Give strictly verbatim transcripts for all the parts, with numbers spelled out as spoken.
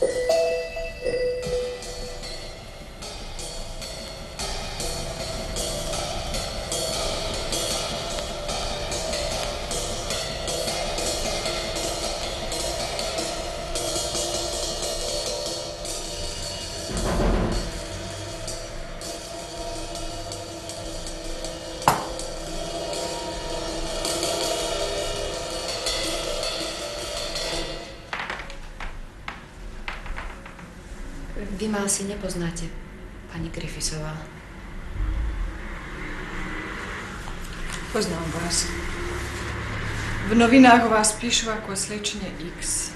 Vy ma asi nepoznáte, pani Griffisová. Poznám vás. V novinách o vás píšu ako slečne X.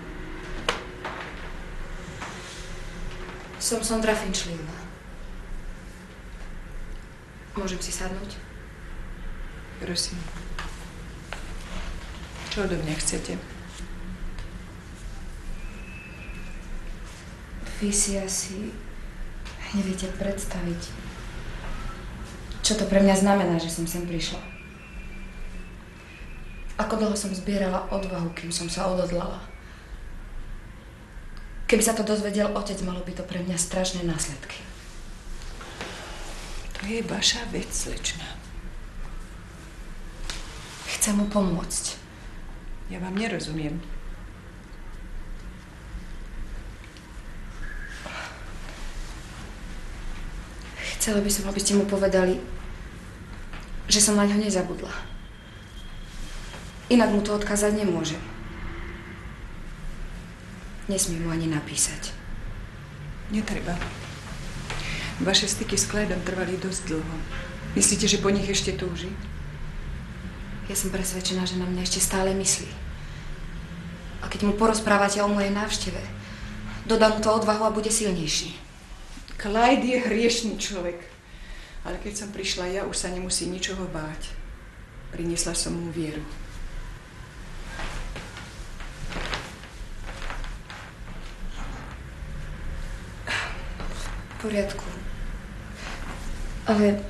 Som Sondra Finchleyová. Môžem si sadnúť? Prosím. Čo odo mňa chcete? Vy si asi neviete predstaviť, čo to pre mňa znamená, že som sem prišla. Ako dlho som zbierala odvahu, kým som sa odhodlala. Keby sa to dozvedel otec, malo by to pre mňa strašné následky. To je vaša vec, slečna. Chcem mu pomôcť. Ja vám nerozumiem. Chcela by som, aby ste mu povedali, že som na ňo nezabudla. Inak mu to odkázať nemôžem. Nesmiem mu ani napísať. Netreba. Vaše styky s Clydom trvali dosť dlho. Myslíte, že po nich ešte túži? Ja som presvedčená, že na mňa ešte stále myslí. A keď mu porozprávate o mojej návšteve, dodá mu to odvahu a bude silnejší. Clyde je hriešný človek. Ale keď som prišla ja, už sa nemusí ničoho báť. Priniesla som mu vieru. V poriadku. Ale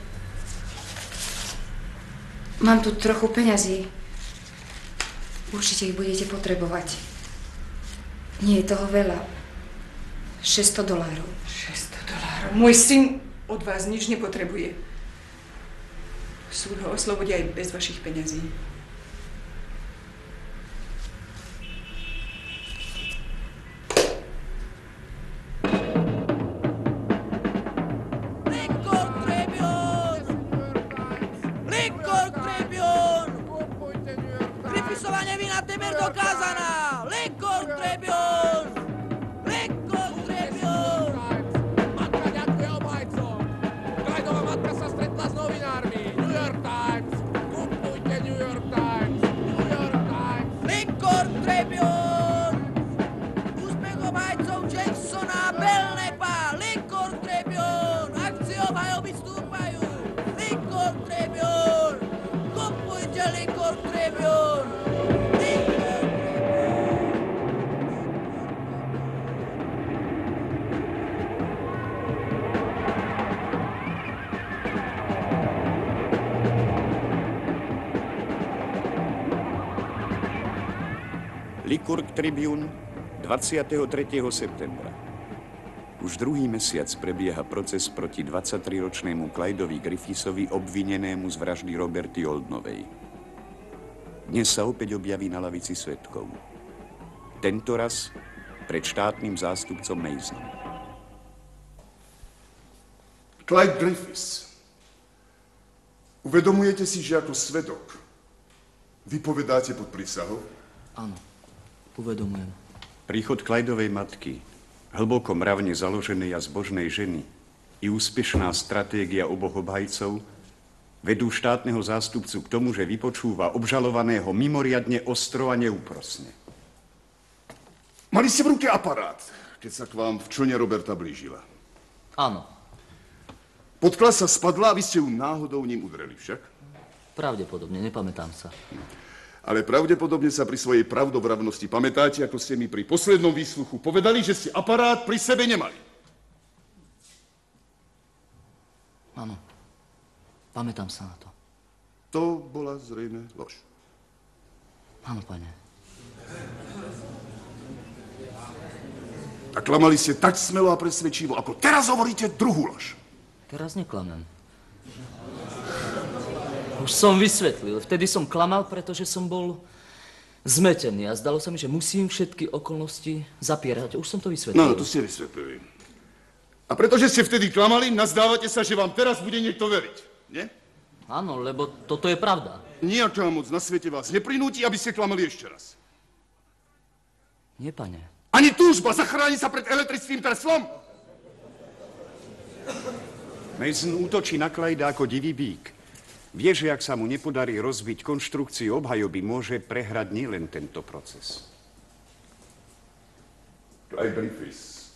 mám tu trochu peňazí. Určite ich budete potrebovať. Nie je toho veľa. šesťsto dolárov. šesťsto dolárov. Môj syn od vás nič nepotrebuje. Súd ho oslobodí aj bez vašich peňazí. Lincoln Tribune! Lincoln Tribune! Griffisová nevina temer dokázaná! Lincoln Tribune! Lincoln Tribune! Matka ďakuje obhajcom. Clydova matka sa stretla s novinármi. New York Times. Kupujte New York Times. New York Times. Lincoln Tribune! Úspech obhajcov Jacksona Belknapa! Lincoln Tribune! Akcie obhajoby stúpajú! Lincoln Tribune! Kupujte Lincoln Tribune! Lincoln Tribune, dvadsiateho tretieho septembra. Už druhý mesiac prebieha proces proti dvadsaťtriročnému Clydovi Griffisovi, obvinenému z vraždy Roberty Oldnovej. Dnes sa opäť objaví na lavici svedkov. Tento raz pred štátnym zástupcom Masonom. Clyde Griffis, uvedomujete si, že ako svedok vypovedáte pod prísahou? Áno. Uvedomujem. Príchod Clydovej matky, hlboko mravne založenej a zbožnej ženy i úspešná stratégia oboch obhajcov vedú štátneho zástupcu k tomu, že vypočúva obžalovaného mimoriadne ostro a neúprosne. Mali ste v ruke aparát, keď sa k vám v člne Roberta blížila. Áno. Podklasa spadla a vy ste ju náhodou ním udreli však? Pravdepodobne, nepamätám sa. Ale pravdepodobne sa pri svojej pravdobravnosti pamätáte, ako ste mi pri poslednom výsluchu povedali, že ste aparát pri sebe nemali. Áno. Pamätám sa na to. To bola zrejme lož. Áno, pane. A klamali ste tak smelo a presvedčivo, ako teraz hovoríte druhú lož. Teraz neklamem. Už som vysvetlil. Vtedy som klamal, pretože som bol zmetený a zdalo sa mi, že musím všetky okolnosti zapierať. Už som to vysvetlil. No, to ste vysvetlili. A pretože ste vtedy klamali, nazdávate sa, že vám teraz bude niekto veriť, nie? Áno, lebo toto je pravda. Nijaká moc na svete vás neprinúti, aby ste klamali ešte raz. Nie, pane. Ani túžba zachrániť sa pred elektrickým treslom? Mason útočí na Clyda ako divý bík. Vie, že ak sa mu nepodarí rozbiť konštrukciu obhajoby, môže prehrať nielen tento proces. Clyde Griffiths.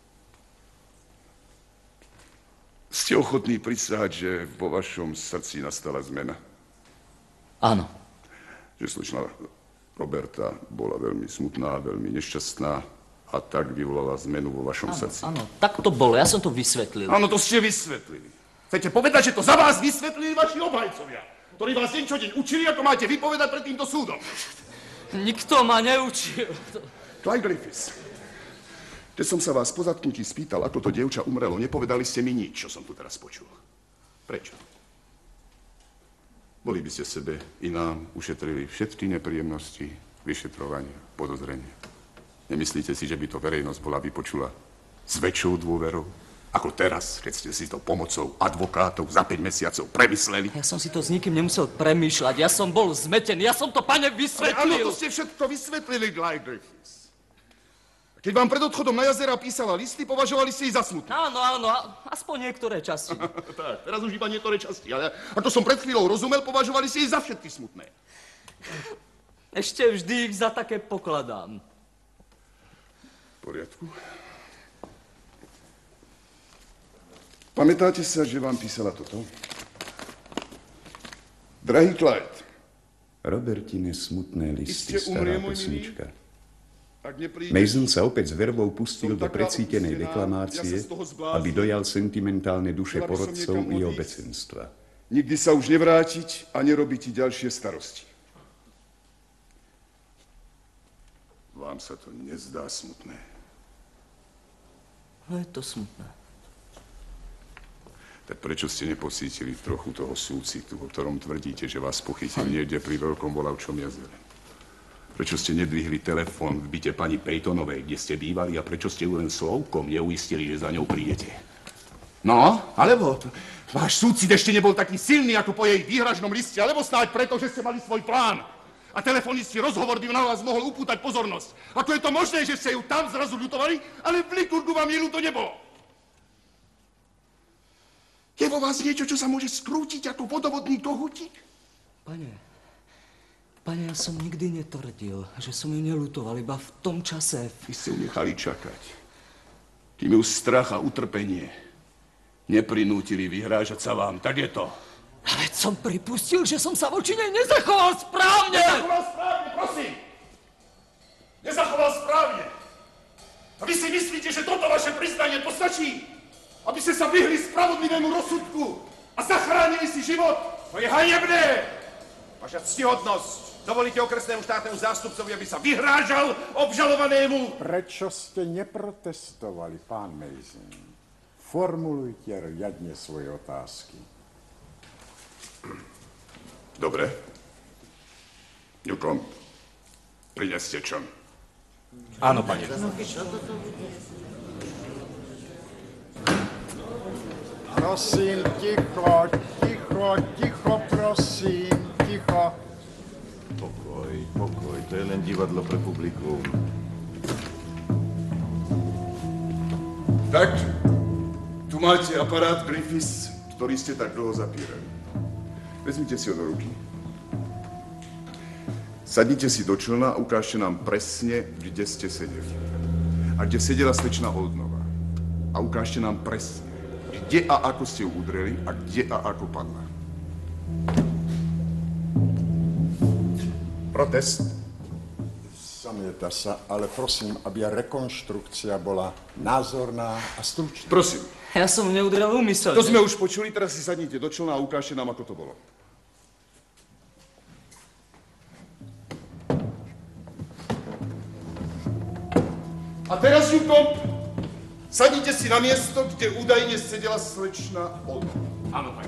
Ste ochotní prisahať, že vo vašom srdci nastala zmena? Áno. Že slečna Roberta bola veľmi smutná, veľmi nešťastná a tak vyvolala zmenu vo vašom Áno, srdci. áno, tak to bolo. Ja som to vysvetlil. Áno, to ste vysvetlili. Chcete povedať, že to za vás vysvetlili vaši obhajcovia, ktorí vás deň čo deň učili, ako máte vypovedať pred týmto súdom? Nikto ma neučil. Clyde Griffiths, keď som sa vás po zatknutí spýtal, ako to dievča umrelo, nepovedali ste mi nič, čo som tu teraz počul. Prečo? Boli by ste sebe i nám ušetrili všetky nepríjemnosti, vyšetrovania, podozrenia. Nemyslíte si, že by to verejnosť bola vypočula s väčšou dôverou, ako teraz, keď ste si to pomocou advokátov za päť mesiacov premysleli? Ja som si to s nikým nemusel premýšľať. Ja som bol zmetený. Ja som to, pane, vysvetlil. Ale áno, to ste všetko vysvetlili, Clyde Griffiths. Keď vám pred odchodom na jazera písala listy, považovali ste ich za smutné. Áno, áno, aspoň niektoré časti. Tak, teraz už iba niektoré časti, ale ako som pred chvíľou rozumel, považovali ste ich za všetky smutné. Ešte vždy ich za také pokladám. V poriadku. Pamätáte sa, že vám písala toto? Drahý Clyde. Robertine smutné listy, Iste umrie, stará môj milý. pesnička. Ak neprídeš, Mason sa opäť s vervou pustil Som do taká precítenej opustená, deklamácie, ja sa z toho zblázním. aby dojal sentimentálne duše Chcela by som porodcov niekam i odísť. obecenstva. nikdy sa už nevrátiť a nerobiť ti ďalšie starosti. Vám sa to nezdá smutné? No je to smutné. Tak prečo ste nepocítili trochu toho súcitu, o ktorom tvrdíte, že vás pochytil niekde pri Veľkom Volavčom jazere? Prečo ste nedvihli telefón v byte pani Peytonovej, kde ste bývali, a prečo ste ju len slovkom neuistili, že za ňou prídete? No, alebo váš súcit ešte nebol taký silný ako po jej výhražnom liste, alebo snáď preto, že ste mali svoj plán. A telefonický rozhovor by na vás mohol upútať pozornosť. Ako je to možné, že ste ju tam zrazu ľutovali, ale v Likurgu vám jej ľúto nebolo? Je vo vás niečo, čo sa môže skrútiť ako vodovodný kohútik? Pane, pane, ja som nikdy netvrdil, že som ju neľutoval, iba v tom čase. Vy ste ju nechali čakať, kým ju strach a utrpenie neprinútili vyhrážať sa vám. Tak je to. Ale som pripustil, že som sa voči nej nezachoval správne. Nezachoval správne, prosím. Nezachoval správne. A vy si myslíte, že toto vaše priznanie postačí, aby ste sa vyhli spravodlivému rozsudku a zachránili si život? To je hanebné. Vaša ctihodnosť. Dovolíte okresnému štátnemu zástupcovi, aby sa vyhrážal obžalovanému? Prečo ste neprotestovali, pán Mason? Formulujte riadne svoje otázky. Dobre. Newcomb, prineste čom. Áno, pane. Prosím, ticho, ticho, ticho, prosím, ticho. Pokoj, pokoj, to je len divadlo pre publikum. Tak, tu máte aparát Griffiths, ktorý ste tak dlho zapírali. Vezmite si ho do ruky. Sadnite si do člna a ukážte nám presne, kde ste sedeli. A kde sedela slečna Oldnová. A ukážte nám presne, kde a ako ste ju udreli a kde a ako padla. Protest. Zamieta sa, ale prosím, aby rekonštrukcia bola názorná a stručná. Prosím. Ja som neudrel úmyselne. To sme už počuli, teraz si sadnite do člna a ukážte nám, ako to bolo. A teraz, Newcomb, Sadnite si na miesto, kde údajne sedela slečna Olnova. Áno, pani.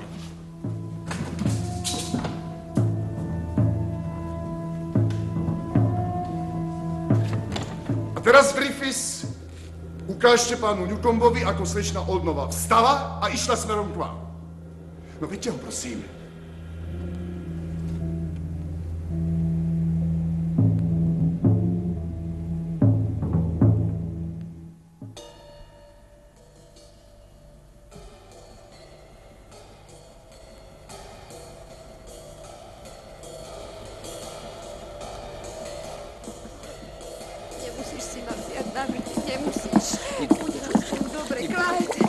A teraz, Griffiths, ukážte pánu Newcombovi, ako slečna Olnova vstala a išla smerom k vám. No veďte ho, prosím. Nemusíš si ma vziať na byt, nemusíš. Bude všetko dobre, Clyde.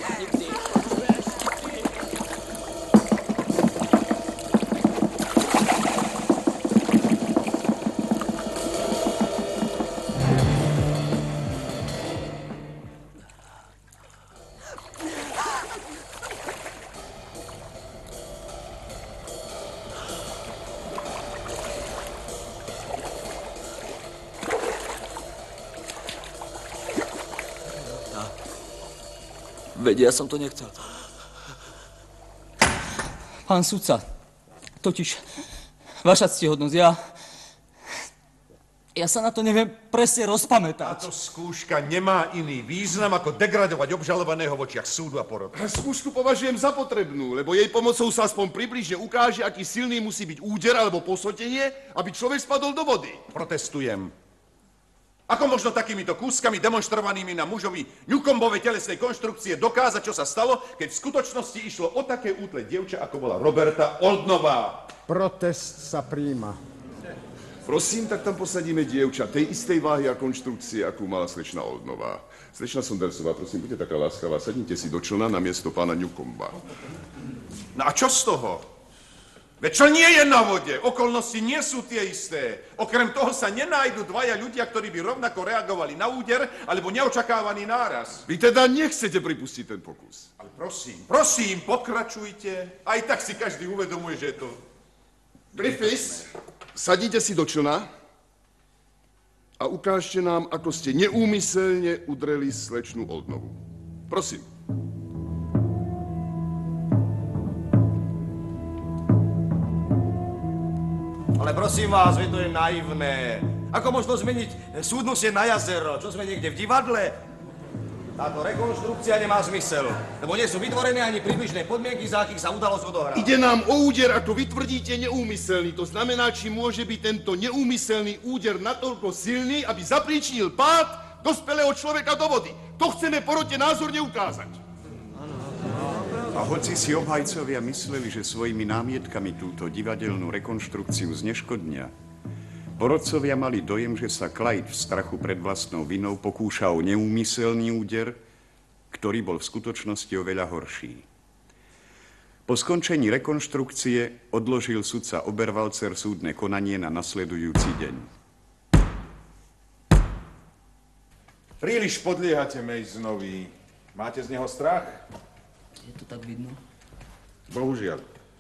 Veď, ja som to nechcel. Pán sudca, totiž, vaša ctihodnosť, ja... Ja sa na to neviem presne rozpamätať. Táto skúška nemá iný význam, ako degradovať obžalovaného v očiach súdu a poroty. Skúšku považujem za potrebnú, lebo jej pomocou sa aspoň približne ukáže, aký silný musí byť úder alebo posotenie, aby človek spadol do vody. Protestujem. Ako možno takýmito kúskami demonstrovanými na mužovi Newcombovej telesnej konštrukcie dokázať, čo sa stalo, keď v skutočnosti išlo o také útle dievča, ako bola Roberta Oldnová? Protest sa príjma. Prosím, tak tam posadíme dievča tej istej váhy a konštrukcie, akú mala slečna Oldnová. Slečna Sondersová, prosím, buďte taká láskavá, sadnite si do člna na miesto pána Newcomba. No a čo z toho? Veď čo nie je na vode? Okolnosti nie sú tie isté. Okrem toho sa nenájdu dvaja ľudia, ktorí by rovnako reagovali na úder alebo neočakávaný náraz. Vy teda nechcete pripustiť ten pokus. Ale prosím, prosím, pokračujte. Aj tak si každý uvedomuje, že je to... Griffiths, sadnite si do člna a ukážte nám, ako ste neúmyselne udreli slečnu Oldnovu. Prosím. Ale prosím vás, veď to je naivné. Ako možno zmeniť súdnutie na jazero? Čo sme niekde v divadle? Táto rekonštrukcia nemá zmysel, lebo nie sú vytvorené ani približné podmienky, za akých sa udalosť odohrá. Ide nám o úder, ako vy tvrdíte, neúmyselný. To znamená, či môže byť tento neúmyselný úder natoľko silný, aby zapríčinil pád dospelého človeka do vody. To chceme porote názorne ukázať. A hoci si obhajcovia mysleli, že svojimi námietkami túto divadelnú rekonštrukciu zneškodnia, porodcovia mali dojem, že sa Clyde v strachu pred vlastnou vinou pokúša o neúmyselný úder, ktorý bol v skutočnosti oveľa horší. Po skončení rekonštrukcie odložil sudca Oberwalzer súdne konanie na nasledujúci deň. Príliš podliehate Masonovi. Máte z neho strach? Je to tak vidno? Bohužiaľ.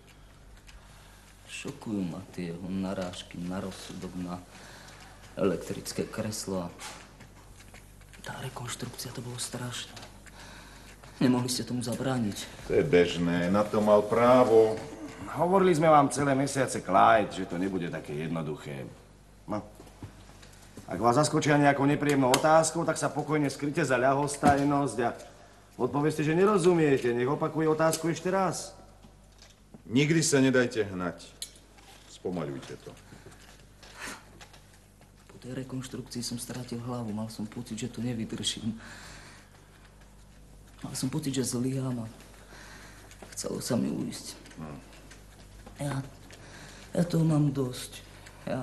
Šokujú ma tie jeho narážky na rozsudok, na elektrické kreslo. Tá rekonštrukcia, to bolo strašné. Nemohli ste tomu zabrániť. To je bežné, na to mal právo. Hovorili sme vám celé mesiace, Clyde, že to nebude také jednoduché. No. Ak vás zaskočia nejakou nepríjemnou otázkou, tak sa pokojne skryte za ľahostajnosť a odpovedzte, že nerozumiete. Nech opakuje otázku ešte raz. Nikdy sa nedajte hnať. Spomaľujte to. Po tej rekonštrukcii som stratil hlavu. Mal som pocit, že to nevydržím. Mal som pocit, že zlyhám a chcelo sa mi ujsť. No. Ja, ja toho mám dosť. Ja...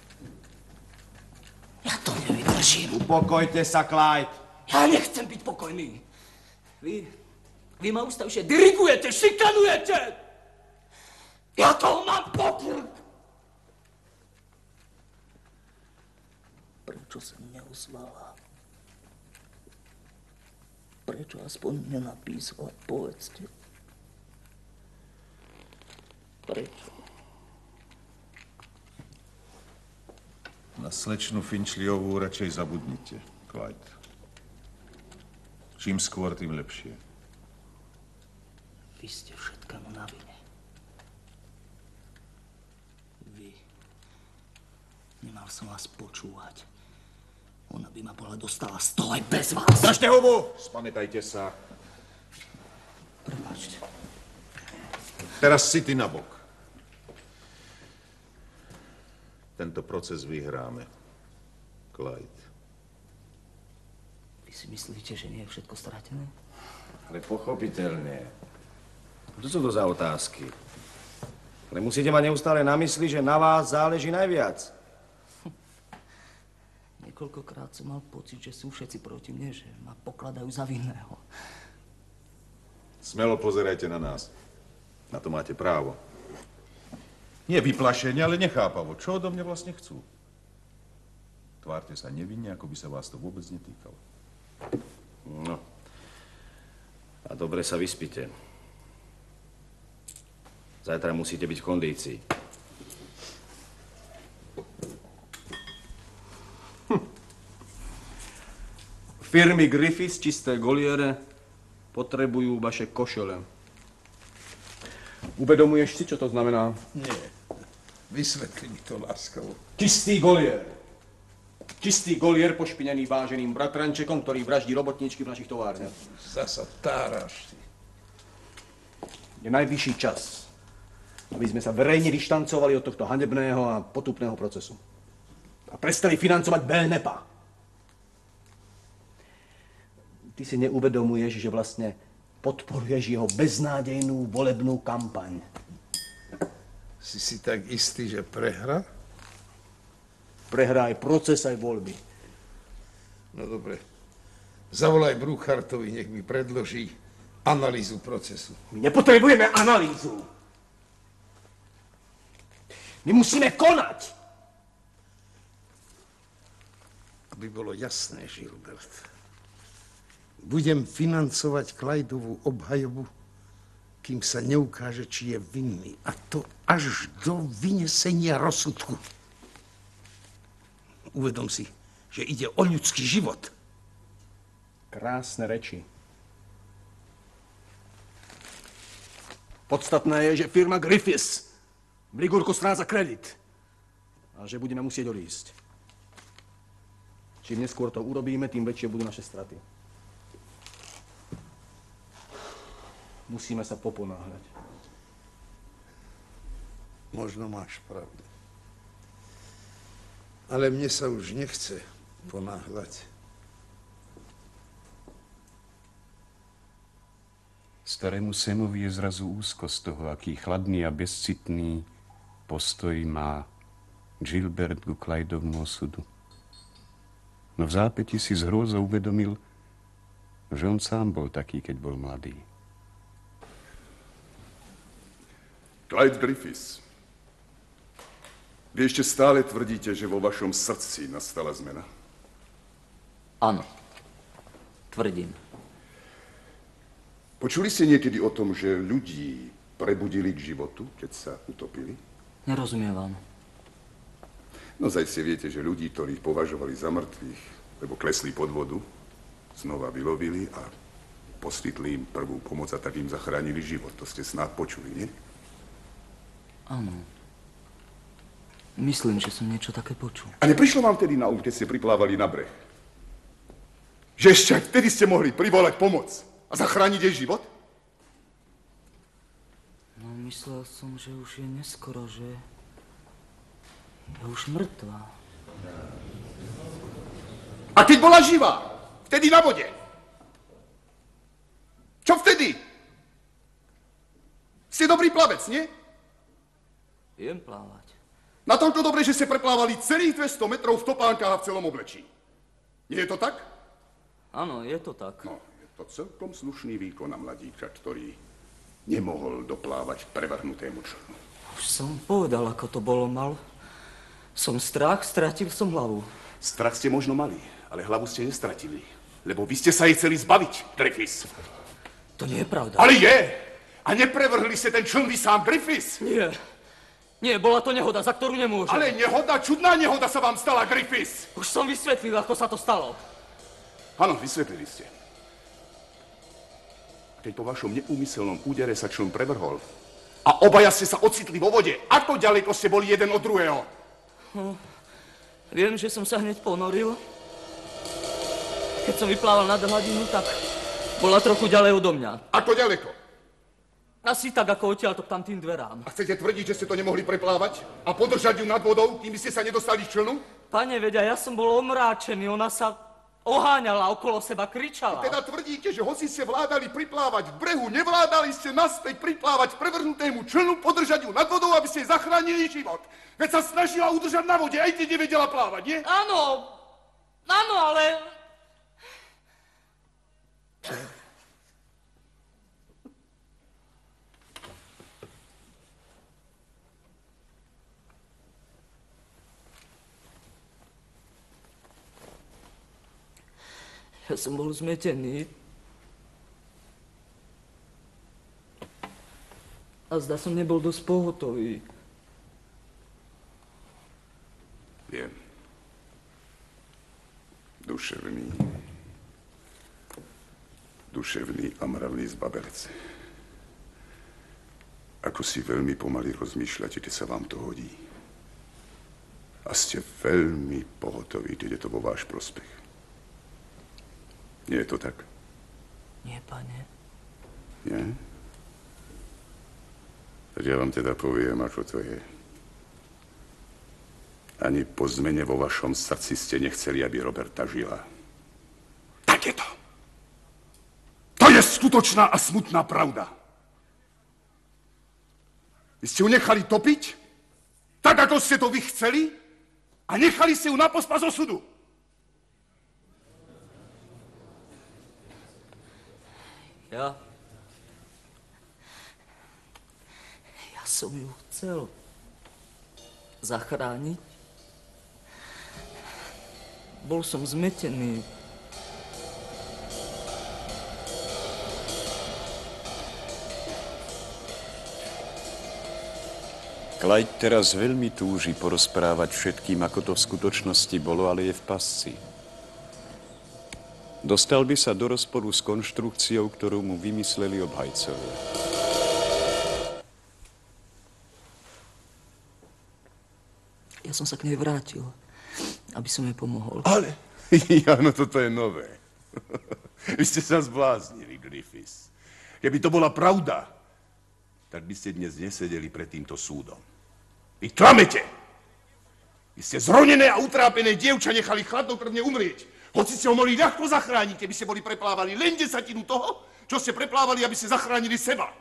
Ja to nevydržím. Upokojte sa, Clyde. Ja nechcem byť pokojný. Vy, vy ma ústavšie dirigujete, šikanujete! Ja toho mám pokrk! Prečo sa neozvala? Prečo aspoň nenapísala? Povedzte. Prečo? Na slečnu Finchliovú radšej zabudnite, Clyde. Čím skôr, tým lepšie. Vy ste všetkému na vine. Vy. Nemal som vás počúvať. Ona by ma bola dostala z toho aj bez vás. Držte hubu! Spamätajte sa. Prepáčte. Teraz si ty nabok. Tento proces vyhráme. Clyde. Vy si myslíte, že nie je všetko stratené? Ale pochopiteľne. Čo sú to za otázky? Ale musíte mať neustále na mysli, že na vás záleží najviac. Niekoľkokrát som mal pocit, že sú všetci proti mne, že ma pokladajú za vinného. Smelo pozerajte na nás. Na to máte právo. Nie vyplašenie, ale nechápavo. Čo odo mňa vlastne chcú? Tvárte sa nevinne, ako by sa vás to vôbec netýkalo. No. A dobre sa vyspite. Zajtra musíte byť v kondícii. Hm. Firmy Griffiths, čisté goliere, potrebujú vaše košele. Uvedomuješ si, čo to znamená? Nie. Vysvetli mi to láskavo. Čistý golier. Čistý golier pošpinený váženým bratrančekom, ktorý vraždí robotníčky v našich továrniach. Zasa táraš ty. Je najvyšší čas, aby sme sa verejne dištancovali od tohto hanebného a potupného procesu. A prestali financovať Belnepa. Ty si neuvedomuješ, že vlastne podporuješ jeho beznádejnú volebnú kampaň. Si si tak istý, že prehra? Prehrá aj proces, aj voľby. No dobre. Zavolaj Bruchartovi, nech mi predloží analýzu procesu. My nepotrebujeme analýzu. My musíme konať. Aby bolo jasné, Gilbert. Budem financovať Clydeovú obhajobu, kým sa neukáže, či je vinný. A to až do vynesenia rozsudku. Uvedom si, že ide o ľudský život. Krásne reči. Podstatné je, že firma Griffiths v Ligurku stráca kredit a že budeme musieť odísť. Čím neskôr to urobíme, tým väčšie budú naše straty. Musíme sa poponáhľať. Možno máš pravdu. Ale mne sa už nechce ponáhľať. Starému Samovi je zrazu úzko z toho, aký chladný a bezcitný postoj má Gilbert ku Clydeovmu osudu. No v zápäti si z hrôzou uvedomil, že on sám bol taký, keď bol mladý. Clyde Griffiths. Vy ešte stále tvrdíte, že vo vašom srdci nastala zmena? Áno. Tvrdím. Počuli ste niekedy o tom, že ľudí prebudili k životu, keď sa utopili? Nerozumiem vám. No zajste viete, že ľudí, ktorých považovali za mŕtvych, lebo klesli pod vodu, znova vylovili a poskytli im prvú pomoc a tak im zachránili život. To ste snáď počuli, nie? Áno. Myslím, že som niečo také počul. A neprišlo vám vtedy na um, keď ste priplávali na breh? Že ešte aj vtedy ste mohli privolať pomoc a zachrániť jej život? No, myslel som, že už je neskoro, že je už mŕtva. A keď bola živá, vtedy na vode. Čo vtedy? Ste dobrý plavec, nie? Viem plávať. Natoľko dobre, že ste preplávali celých dvesto metrov v topánkach a v celom oblečí. Nie je to tak? Áno, je to tak. No, je to celkom slušný výkon na mladíka, ktorý nemohol doplávať prevrhnutému člnu. Už som povedal, ako to bolo mal. Som strach, stratil som hlavu. Strach ste možno mali, ale hlavu ste nestratili. Lebo vy ste sa jej chceli zbaviť, Griffiths. To nie je pravda. Ale je! A neprevrhli ste ten čln vy sám, Griffiths? Nie. Nie, bola to nehoda, za ktorú nemôžem. Ale nehoda, čudná nehoda sa vám stala, Griffiths. Už som vysvetlil, ako sa to stalo. Áno, vysvetlili ste. Keď po vašom neúmyselnom údere sa čln prevrhol a obaja ste sa ocitli vo vode, ako ďaleko ste boli jeden od druhého? Hm. Viem, že som sa hneď ponoril. Keď som vyplával nad hladinu, tak bola trochu ďalej odo mňa. Ako ďaleko? Asi tak, ako odtiaľto k tamtým dverám. A chcete tvrdiť, že ste to nemohli preplávať a podržať ju nad vodou, kým by ste sa nedostali z člnu? Pane, vedia, ja som bol omráčený, ona sa oháňala okolo seba, kričala. A teda tvrdíte, že hoci ste vládali priplávať v brehu, nevládali ste naspäť priplávať prevrhnutému člnu, podržať ju nad vodou, aby ste jej zachránili život. Veď sa snažila udržať na vode, aj keď nevedela plávať, nie? Áno, áno, ale... Ja som bol zmetený. A zdá som nebol dosť pohotový. Viem. Duševný. Duševný a mravný zbabelec. Ako si veľmi pomaly rozmýšľate, keď sa vám to hodí. A ste veľmi pohotoví, keď je to vo váš prospech. Nie je to tak? Nie, pane. Nie? Tak ja vám teda poviem, ako to je. Ani po zmene vo vašom srdci ste nechceli, aby Roberta žila. Tak je to. To je skutočná a smutná pravda. Vy ste ju nechali topiť, tak ako ste to vy chceli, a nechali ste ju na pospas osudu. Ja... Ja som ju chcel zachrániť. Bol som zmetený. Clyde teraz veľmi túži porozprávať všetkým, ako to v skutočnosti bolo, ale je v pasci. Dostal by sa do rozporu s konštrukciou, ktorú mu vymysleli obhajcovia. Ja som sa k nej vrátil, aby som jej pomohol. Ale, áno, toto je nové. Vy ste sa zbláznili, Griffiths. Keby to bola pravda, tak by ste dnes nesedeli pred týmto súdom. Vy klamete! Vy ste zronené a utrápené dievča nechali chladnokrvne umrieť. Hoci ste ho mohli ľahko zachrániť, keby ste boli preplávali len desatinu toho, čo ste preplávali, aby ste zachránili seba.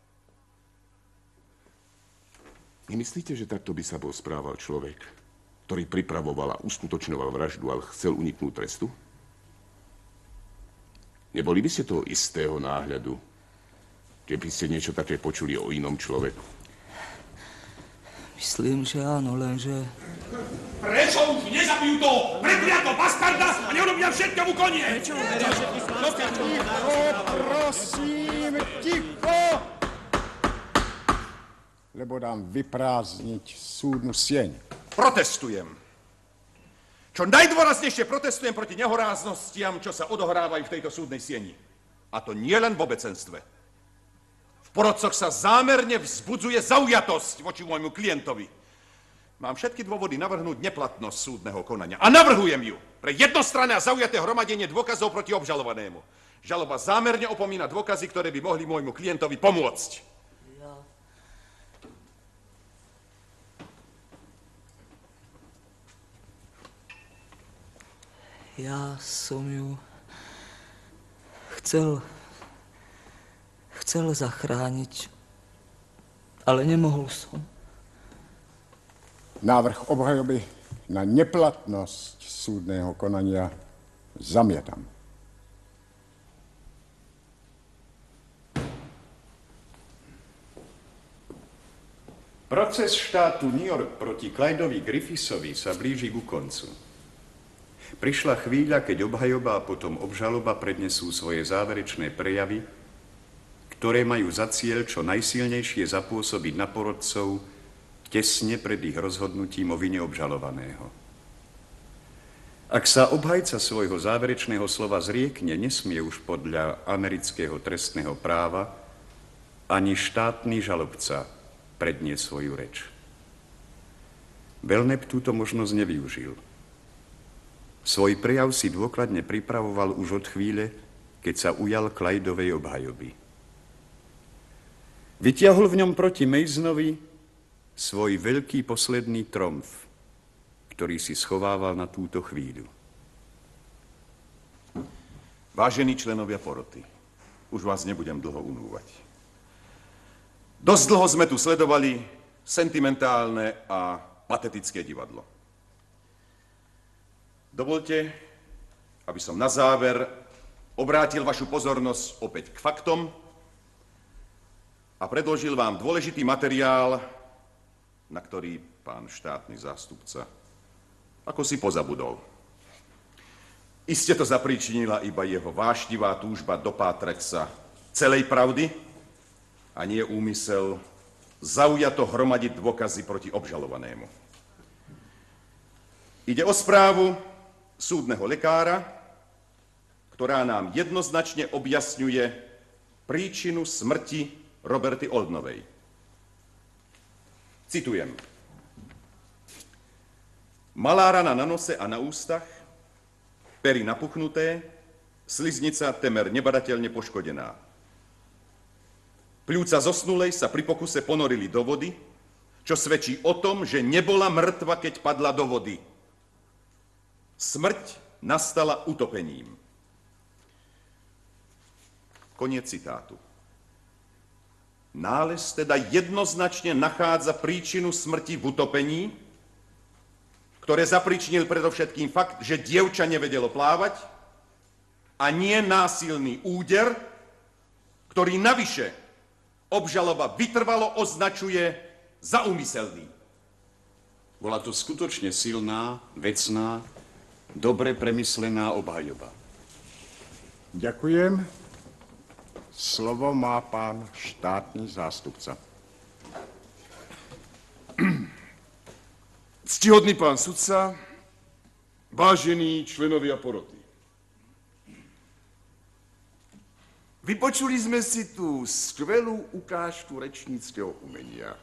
Nemyslíte, že takto by sa bol správal človek, ktorý pripravoval a uskutočňoval vraždu, ale chcel uniknúť trestu? Neboli by ste toho istého náhľadu, keby ste niečo také počuli o inom človeku? Myslím, že áno, lenže... Prečo už nezabijú toho prekliato bastarda a neurobia všetkému koniec? Prečo? Ticho, prosím, ticho! Lebo dám vyprázdniť súdnu sieň. Protestujem. Čo najdôraznejšie protestujem proti nehoráznostiam, čo sa odohrávajú v tejto súdnej sieni. A to nie len v obecenstve. V porodcoch sa zámerne vzbudzuje zaujatosť voči môjmu klientovi. Mám všetky dôvody navrhnúť neplatnosť súdneho konania. A navrhujem ju pre jednostranné a zaujaté hromadenie dôkazov proti obžalovanému. Žaloba zámerne opomína dôkazy, ktoré by mohli môjmu klientovi pomôcť. Ja... Ja som ju chcel... chcel zachrániť, ale nemohol som. Návrh obhajoby na neplatnosť súdneho konania zamietam. Proces štátu New York proti Clydovi Griffithovi sa blíži ku koncu. Prišla chvíľa, keď obhajoba a potom obžaloba prednesú svoje záverečné prejavy, ktoré majú za cieľ čo najsilnejšie zapôsobiť na porodcov, tesne pred ich rozhodnutím o vine obžalovaného. Ak sa obhajca svojho záverečného slova zriekne, nesmie už podľa amerického trestného práva ani štátny žalobca predniesť svoju reč. Belknap túto možnosť nevyužil. Svoj prejav si dôkladne pripravoval už od chvíle, keď sa ujal Clydovej obhajoby. Vytiahol v ňom proti Masonovi svoj veľký posledný tromf, ktorý si schovával na túto chvíľu. Vážení členovia poroty, už vás nebudem dlho unúvať. Dosť dlho sme tu sledovali sentimentálne a patetické divadlo. Dovolte, aby som na záver obrátil vašu pozornosť opäť k faktom a predložil vám dôležitý materiál, na ktorý pán štátny zástupca ako si pozabudol. Iste to zapríčinila iba jeho vášnivá túžba dopátrať sa celej pravdy a nie úmysel zaujato hromadiť dôkazy proti obžalovanému. Ide o správu súdneho lekára, ktorá nám jednoznačne objasňuje príčinu smrti Roberty Oldnovej. Citujem. Malá rana na nose a na ústach, pery napuchnuté, sliznica temer nebadateľne poškodená. Pľúca zosnulej sa pri pokuse ponorili do vody, čo svedčí o tom, že nebola mŕtva, keď padla do vody. Smrť nastala utopením. Koniec citátu. Nález teda jednoznačne nachádza príčinu smrti v utopení, ktoré zapríčinil predovšetkým fakt, že dievča nevedelo plávať a nie násilný úder, ktorý navyše obžaloba vytrvalo označuje za úmyselný. Bola to skutočne silná, vecná, dobre premyslená obhajoba. Ďakujem. Slovo má pán štátny zástupca. Ctihodný pán sudca, vážení členovia poroty. Vypočuli sme si tu skvelú ukážku rečníckeho umenia.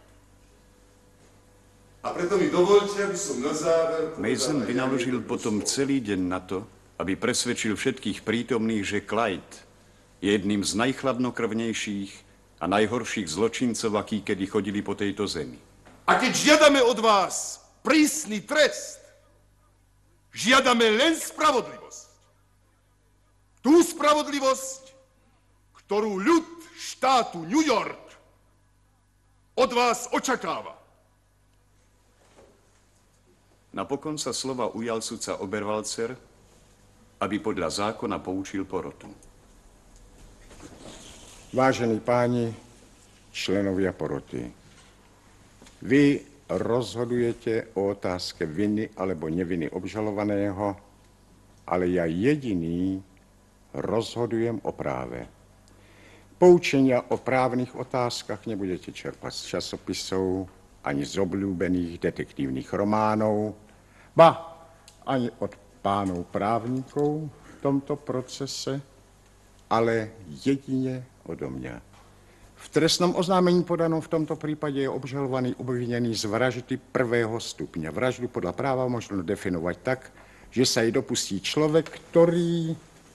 A preto mi dovolte, aby som na záver... Mason vynaložil potom celý deň na to, aby presvedčil všetkých prítomných, že Clyde je jedným z najchladnokrvnejších a najhorších zločincov, akí kedy chodili po tejto zemi. A keď žiadame od vás prísny trest, žiadame len spravodlivosť. Tú spravodlivosť, ktorú ľud štátu New York od vás očakáva. Napokon sa slova ujal sudca Obervalzer, aby podľa zákona poučil porotu. Vážení páni, členovia poroty, vy rozhodujete o otázke viny alebo neviny obžalovaného, ale ja jediný rozhodujem o práve. Poučenia o právnych otázkach nebudete čerpať z časopisov, ani z obľúbených detektívnych románov, ba ani od pánov právnikov v tomto procese, ale jedine odo mňa. V trestnom oznámení podanom v tomto prípade je obžalovaný obvinený z vraždy prvého stupňa. Vraždu podľa práva možno definovať tak, že sa jej dopustí človek, ktorý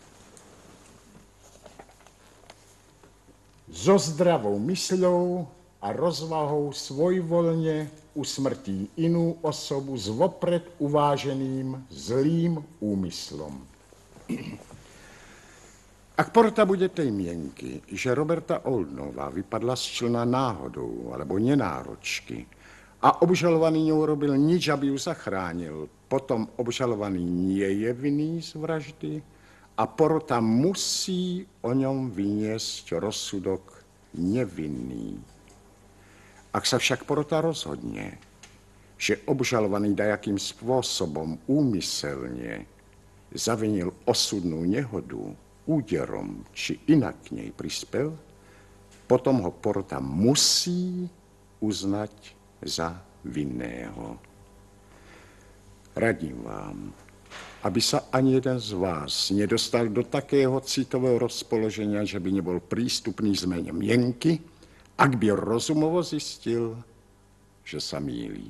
so zdravou mysľou a rozvahou svojvoľne usmrtí inú osobu s vopred uváženým zlým úmyslom. Ak porota bude tej mienky, že Roberta Oldnová vypadla z člna náhodou alebo nenáročky a obžalovaný neurobil nič, aby ju zachránil, potom obžalovaný nie je vinný z vraždy a porota musí o ňom vyniesť rozsudok nevinný. Ak sa však porota rozhodne, že obžalovaný dajakým spôsobom úmyselne zavinil osudnú nehodu, úderom či inak k nej prispel, potom ho porota musí uznať za vinného. Radím vám, aby sa ani jeden z vás nedostal do takého citového rozpoloženia, že by nebol prístupný zmene mienky, ak by rozumovo zistil, že sa mýlí.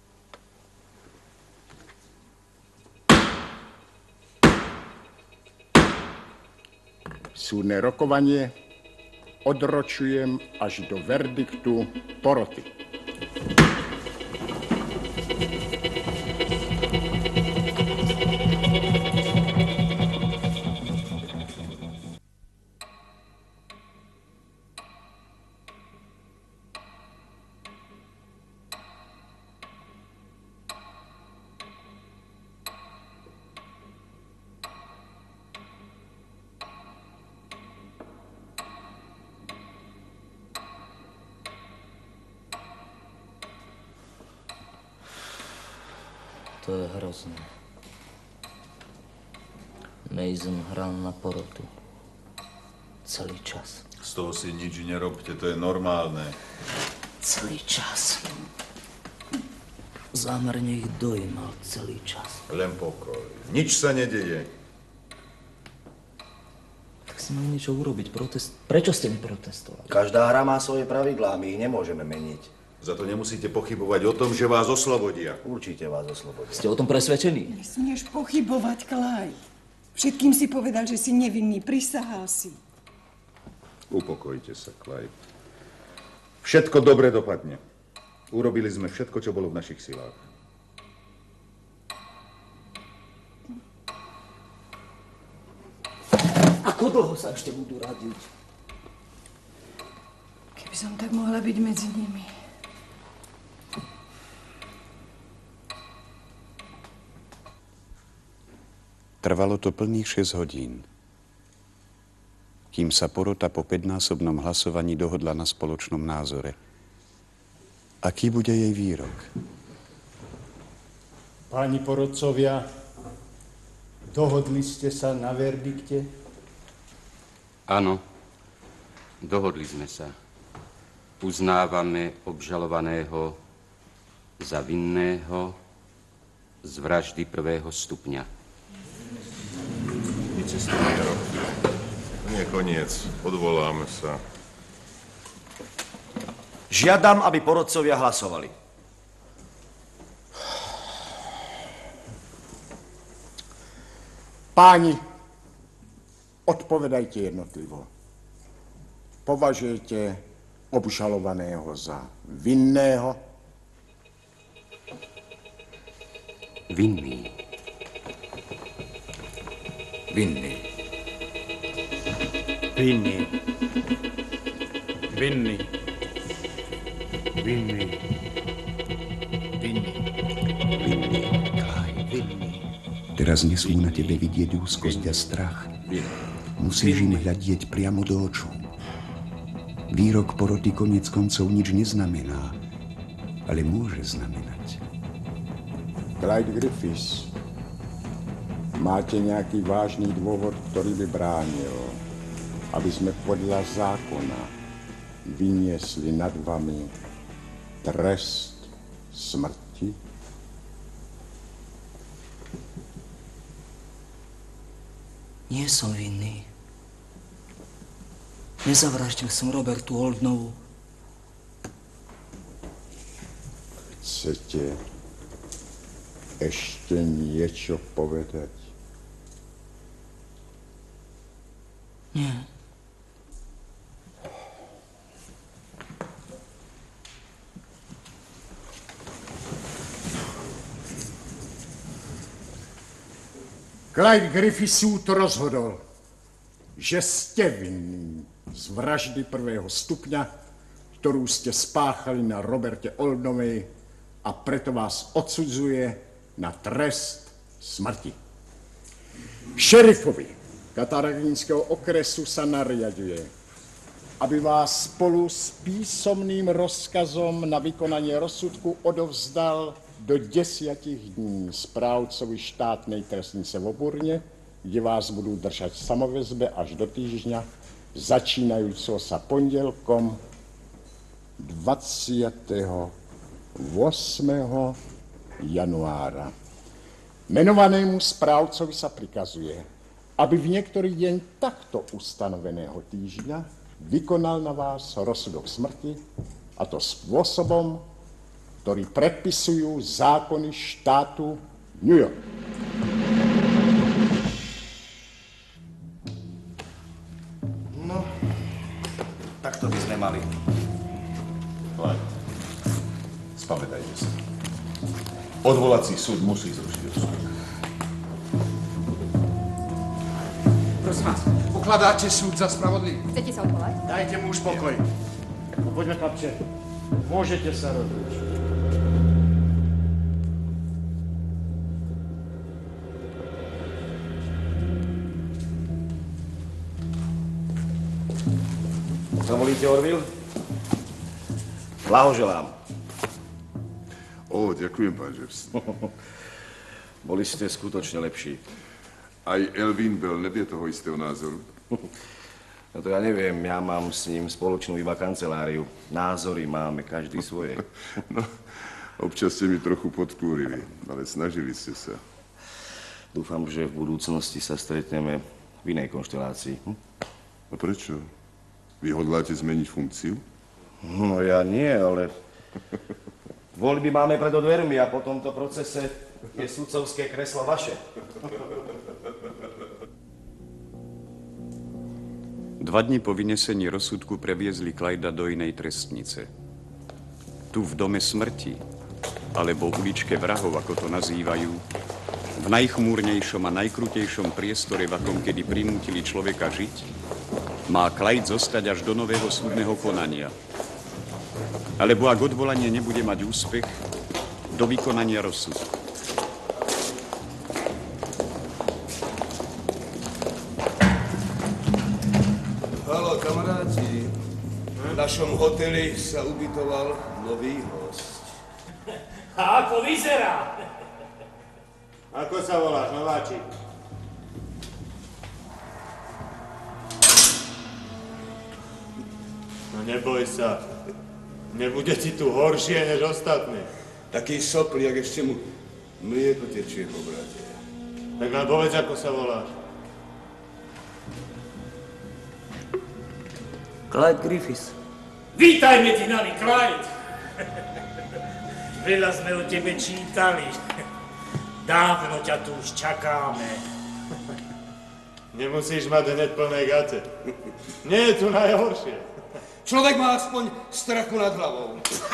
Súdne rokovanie odročujem až do verdiktu poroty. To je hrozné. Mason hral na porotu. Celý čas. Z toho si nič nerobte, to je normálne. Celý čas. Zámerne ich dojímal celý čas. Len pokoj. Nič sa nedeje. Tak si mali niečo urobiť. Protest... Prečo ste mi protestovali? Každá hra má svoje pravidlá, my ich nemôžeme meniť. Za to nemusíte pochybovať o tom, že vás oslobodia. Určite vás oslobodia. Ste o tom presvedčení? Nesmieš pochybovať, Clyde. Všetkým si povedal, že si nevinný, prisahal si. Upokojte sa, Clyde. Všetko dobre dopadne. Urobili sme všetko, čo bolo v našich silách. Ako dlho sa ešte budú radiť? Keby som tak mohla byť medzi nimi. Trvalo to plných šesť hodín, kým sa porota po päťnásobnom hlasovaní dohodla na spoločnom názore. Aký bude jej výrok? Páni porodcovia, dohodli ste sa na verdikte? Áno, dohodli sme sa. Uznávame obžalovaného za vinného z vraždy prvého stupňa. Nič si nerob. Nie je koniec. Odvoláme sa. Žiadam, aby porodcovia hlasovali. Páni, odpovedajte jednotlivo. Považujete obžalovaného za vinného? Vinný. Vinný. Vinný. Vinný. Vinný. Vinný. Vinný. Vinný. Teraz nesmú na tebe vidieť úzkosť a strach. Musíš im hľadieť priamo do očí. Výrok poroty koniec koncov nič neznamená, ale môže znamenať. Clyde Griffiths, máte nejaký vážny dôvod, ktorý by bránil, aby sme podľa zákona vyniesli nad vami trest smrti? Nie som vinný. Nezavraždil som Robertu Oldnovu. Chcete ešte niečo povedať? Nie. Clyde Griffiths súd rozhodol, že ste vinní z vraždy prvého stupňa, ktorú ste spáchali na Roberte Oldnovej, a preto vás odsudzuje na trest smrti. Šerifovi Katarínského okresu sa nariaduje, aby vás spolu s písomným rozkazom na vykonanie rozsudku odovzdal do desiatich dní správcovi štátnej trestnice v Oburne, kde vás budú držať v samoväzbe až do týždňa, začínajúco sa pondelkom dvadsiateho ôsmeho januára. Menovanému správcovi sa prikazuje, aby v niektorý deň takto ustanoveného týždňa vykonal na vás rozsudok smrti, a to spôsobom, ktorý predpisujú zákony štátu New York. No, takto by sme mali. Clyde, spamätajte sa. Odvolací súd musí zrušiť rozsudok. Prosím vás, pokladáte súd za spravodlivý? Chcete sa odvolať? Dajte mu už pokoj. No, poďme, chlapče. Môžete sa rozlúčiť. Co volíte, Orville? Blahoželám. Ó, ďakujem, pán Jefferson. Boli ste skutočne lepší. Aj Elvin Bell nebie toho istého názoru? No to ja neviem, ja mám s ním spoločnú iba kanceláriu. Názory máme, každý svoje. No, občas ste mi trochu podkúrili, ale snažili ste sa. Dúfam, že v budúcnosti sa stretneme v inej konštelácii. Hm? A prečo? Vy hodláte zmeniť funkciu? No ja nie, ale voľby máme pred dvermi a po tomto procese je sudcovské kreslo vaše. Dva dni po vynesení rozsudku previezli Clyda do inej trestnice. Tu v dome smrti, alebo uličke vrahov, ako to nazývajú, v najchmúrnejšom a najkrutejšom priestore, v akom kedy prinútili človeka žiť, má Clyde zostať až do nového súdneho konania. Alebo ak odvolanie nebude mať úspech, do vykonania rozsudku. Haló, kamaráti. V našom hoteli sa ubytoval nový host. A ako vyzerá? Ako sa voláš, nováčik? No neboj sa. Nebude ti tu horšie než ostatní. Taký sopliak, ešte mu mlieko tečie po brate. Tak len povedz, ako sa voláš. Clyde Griffiths. Vítaj medzi nami, Clyde! Veľa sme o tebe čítali. Dávno ťa tu už čakáme. Nemusíš mať hneď plné gate. Nie je tu najhoršie. Človek má aspoň strachu nad hlavou.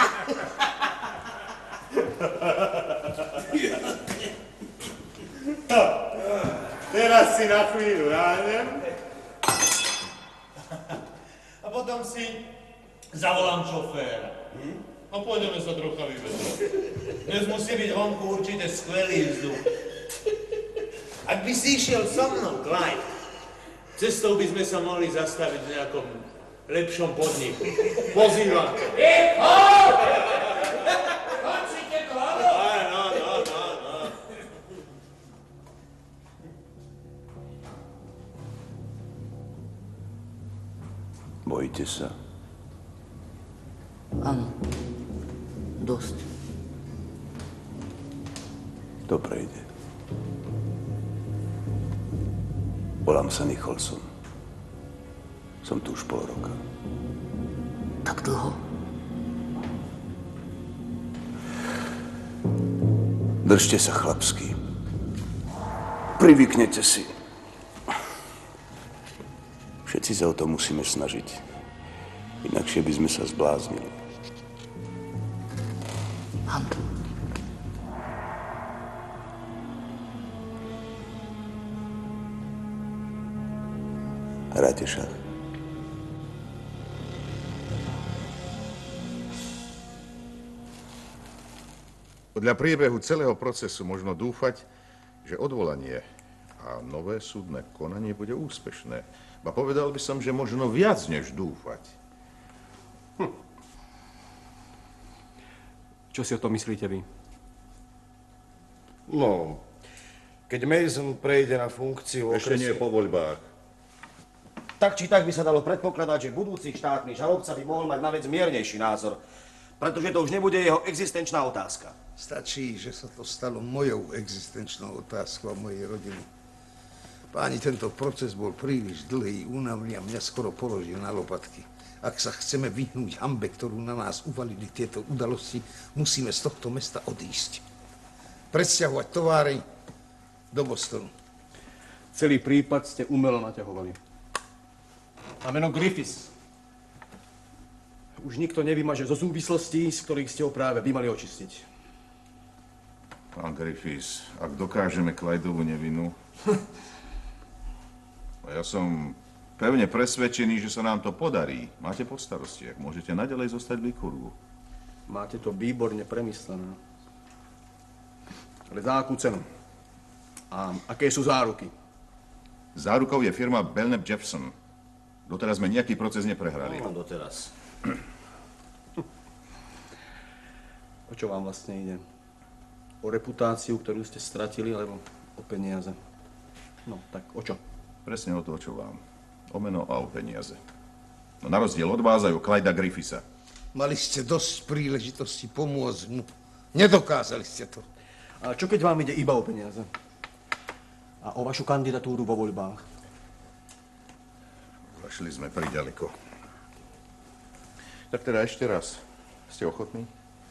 No, teraz si na chvíľu ránem. A potom si zavolám šoféra. Hm? A pôjdeme sa trocha vyvedieť. Dnes musí byť vonku určite skvelý vzduch. Ak by si išiel so mnou, Clyde, cestou by sme sa mohli zastaviť v nejakom lepšom podniku. Pozývam ťa. Vychod! Končite to, áno? No, no, no, no. Bojíte sa? Áno. Dosť. To prejde. Volám sa Nicholson. Som tu už pol roka. Tak dlho? Držte sa chlapsky. Privyknete si. Všetci sa o to musíme snažiť. Inakšie by sme sa zbláznili. Hunt. Hráte šach? Podľa priebehu celého procesu možno dúfať, že odvolanie a nové súdne konanie bude úspešné. Ba povedal by som, že možno viac než dúfať. Hm. Čo si o tom myslíte vy? No, keď Mason prejde na funkciu Ešte nie po voľbách. Tak či tak by sa dalo predpokladať, že budúci štátny žalobca by mohol mať na vec miernejší názor. pretože to už nebude jeho existenčná otázka. Stačí, že sa to stalo mojou existenčnou otázkou a mojej rodiny. Páni, tento proces bol príliš dlhý, únavný a mňa skoro položil na lopatky. Ak sa chceme vyhnúť hanbe, ktorú na nás uvalili tieto udalosti, musíme z tohto mesta odísť. Presťahovať továreň do Bostonu. Celý prípad ste umelo naťahovali. A meno Griffiths už nikto nevymaže zo súvislostí, z ktorých ste ho práve vy mali očistiť. Pán Griffiths, ak dokážeme Clydovu nevinu... ja som pevne presvedčený, že sa nám to podarí. Máte po starosti, ak môžete naďalej zostať v Likurgu. Máte to výborne premyslené. Ale za akú cenu? A aké sú záruky? Zárukou je firma Belknap Jefferson. Doteraz sme nejaký proces neprehrali. No, doteraz. O čo vám vlastne ide? O reputáciu, ktorú ste stratili, alebo o peniaze? No, tak o čo? Presne o to, čo vám. O meno a o peniaze. No na rozdiel od vás aj o Clyda Griffitha. Mali ste dosť príležitosti pomôcť mu. Nedokázali ste to. A čo keď vám ide iba o peniaze? A o vašu kandidatúru vo voľbách? Zašli sme priďaleko. Tak teda ešte raz. Ste ochotní?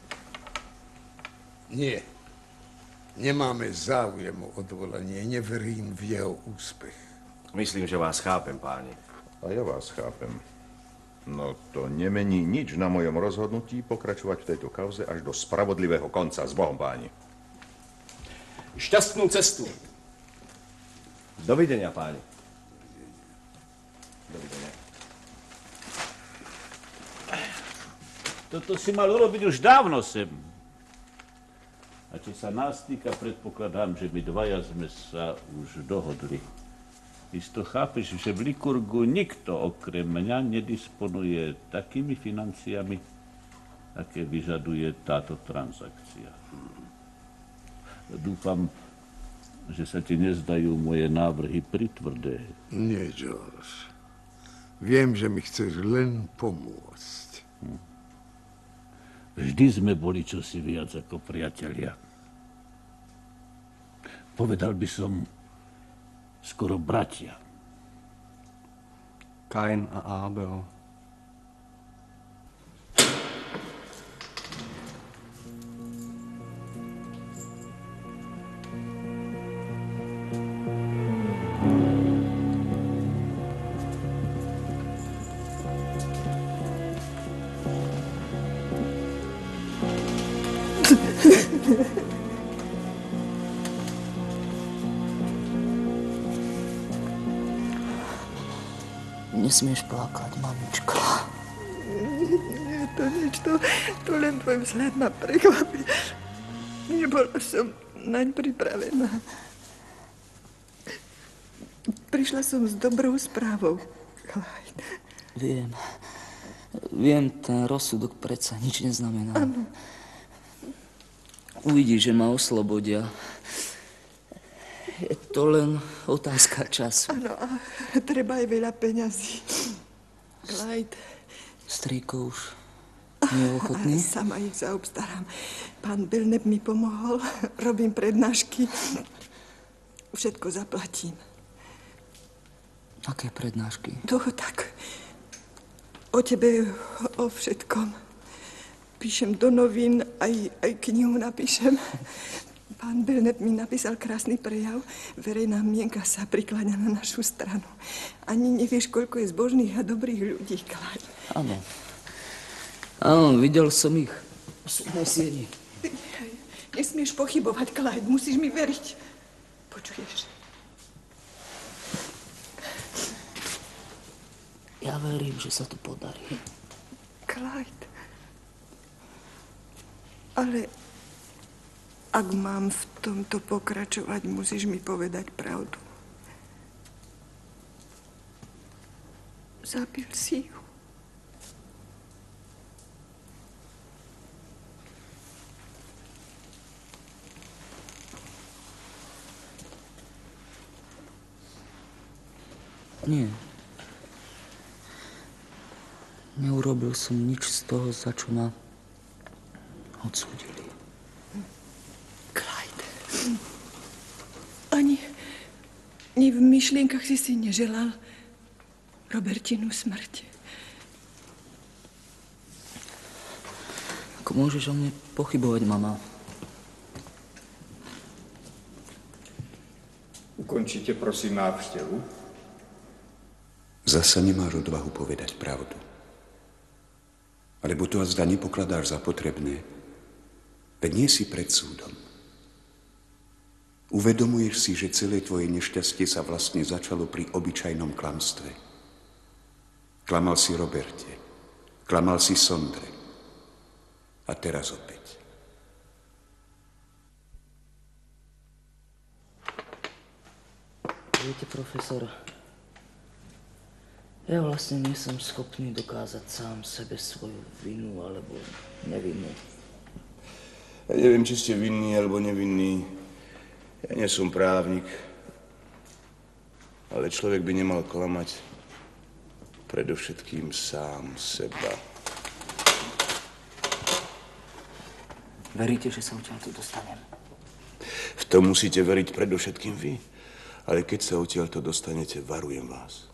Nie. Nemáme záujem o odvolanie. Neverím v jeho úspech. Myslím, že vás chápem, páni. A ja vás chápem. No to nemení nič na mojom rozhodnutí pokračovať v tejto kauze až do spravodlivého konca. S Bohom, páni. Šťastnú cestu. Dovidenia, páni. Dovidenia. Toto si mal urobiť už dávno sem. A čo sa nás týka, predpokladám, že my dvaja sme sa už dohodli. Isto chápeš, že v Likurgu nikto okrem mňa nedisponuje takými financiami, aké vyžaduje táto transakcia. Dúfam, že sa ti nezdajú moje návrhy pritvrdé. Nie, George. Viem, že mi chceš len pomôcť. Hm. Vždy sme boli čosi viac ako priatelia. Povedal by som, skoro bratia. Kain a Abel. Nesmieš plakať, mamička. Nie, to nič, to, to len tvoj vzhľad ma prekvapí. Nebola som naň pripravená. Prišla som s dobrou správou, Clyde. Viem. Viem, ten rozsudok predsa nič neznamená. Áno. Uvidíš, že ma oslobodia. Je to len otázka času. Áno, a treba aj veľa peňazí. Clyde. Strýko už nie je ochotný? Sama ich zaobstarám. Pán Belknap mi pomohol. Robím prednášky. Všetko zaplatím. Aké prednášky? To tak. O tebe, o všetkom. Píšem do novín, aj, aj knihu napíšem. Pán Belknap mi napísal krásny prejav. Verejná mienka sa prikláňa na našu stranu. Ani nevieš, koľko je zbožných a dobrých ľudí, Clyde. Áno. Áno, videl som ich. Sú na sieni. Nesmieš pochybovať, Clyde. Musíš mi veriť. Počuješ? Ja verím, že sa to podarí. Clyde. Ale ak mám v tomto pokračovať, musíš mi povedať pravdu. Zabil si ju. Nie. Neurobil som nič z toho, za čo ma odsúdili. Clyde. Ani, ani v myšlienkach si si neželal Robertinu smrť. Ako môžeš o mne pochybovať, mama? Ukončite, prosím, návštevu. Zasa nemáš odvahu povedať pravdu. Alebo to azda nepokladáš za potrebné. Veď nie si pred súdom. Uvedomuješ si, že celé tvoje nešťastie sa vlastne začalo pri obyčajnom klamstve. Klamal si Roberte. Klamal si Sondre. A teraz opäť. Viete, profesor, ja vlastne nie som schopný dokázať sám sebe svoju vinu alebo nevinu. Ja neviem, či ste vinní alebo nevinní. Ja nie som právnik. Ale človek by nemal klamať predovšetkým sám seba. Veríte, že sa odtiaľto dostanem? V to musíte veriť predovšetkým vy. Ale keď sa odtiaľto dostanete, varujem vás.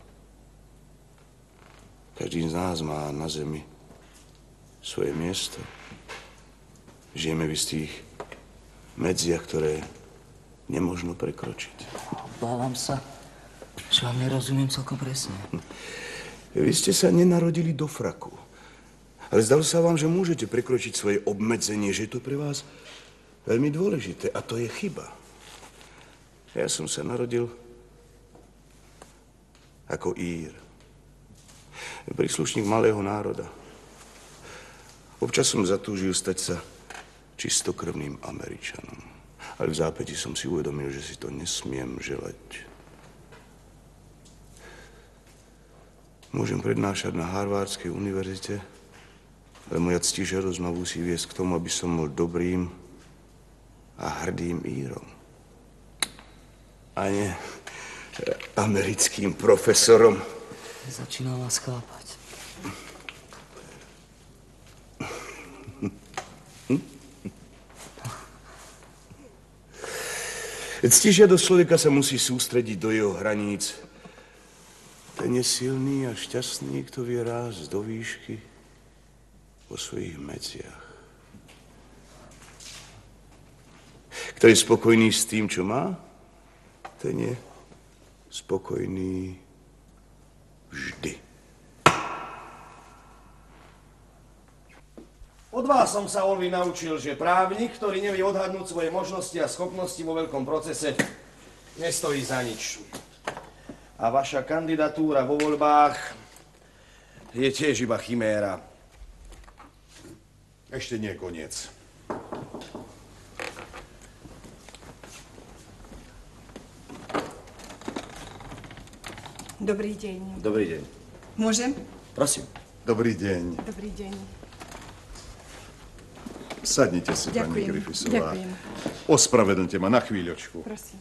Každý z nás má na zemi svoje miesto. Žijeme v istých medziach, ktoré nemožno prekročiť. Obávam sa, že vám nerozumiem celkom presne. Vy ste sa nenarodili do fraku. Ale zdalo sa vám, že môžete prekročiť svoje obmedzenie, že je to pre vás veľmi dôležité. A to je chyba. Ja som sa narodil ako Ír. Príslušník malého národa. Občas som zatúžil stať sa čistokrvným Američanom. Ale v zápäti som si uvedomil, že si to nesmiem želať. Môžem prednášať na Harvardskej univerzite, ale moja ctižerosť ma musí viesť k tomu, aby som bol dobrým a hrdým Írom. A nie americkým profesorom. Začínam vás chápať. Ctižiadosť človeka sa musí sústrediť do jeho hraníc. Ten je silný a šťastný, kto vie rásť do výšky vo svojich medziach. Kto je spokojný s tým, čo má, ten je spokojný vždy. Od vás som sa, Olvi, naučil, že právnik, ktorý nevie odhadnúť svoje možnosti a schopnosti vo veľkom procese, nestojí za nič. A vaša kandidatúra vo voľbách je tiež iba chiméra. Ešte nie koniec. Dobrý deň. Dobrý deň. Môžem? Prosím. Dobrý deň. Dobrý deň. Sadnite si, Ďakujem. pani Griffisová. Ďakujem. Ospravedlňte ma na chvíľočku. Prosím.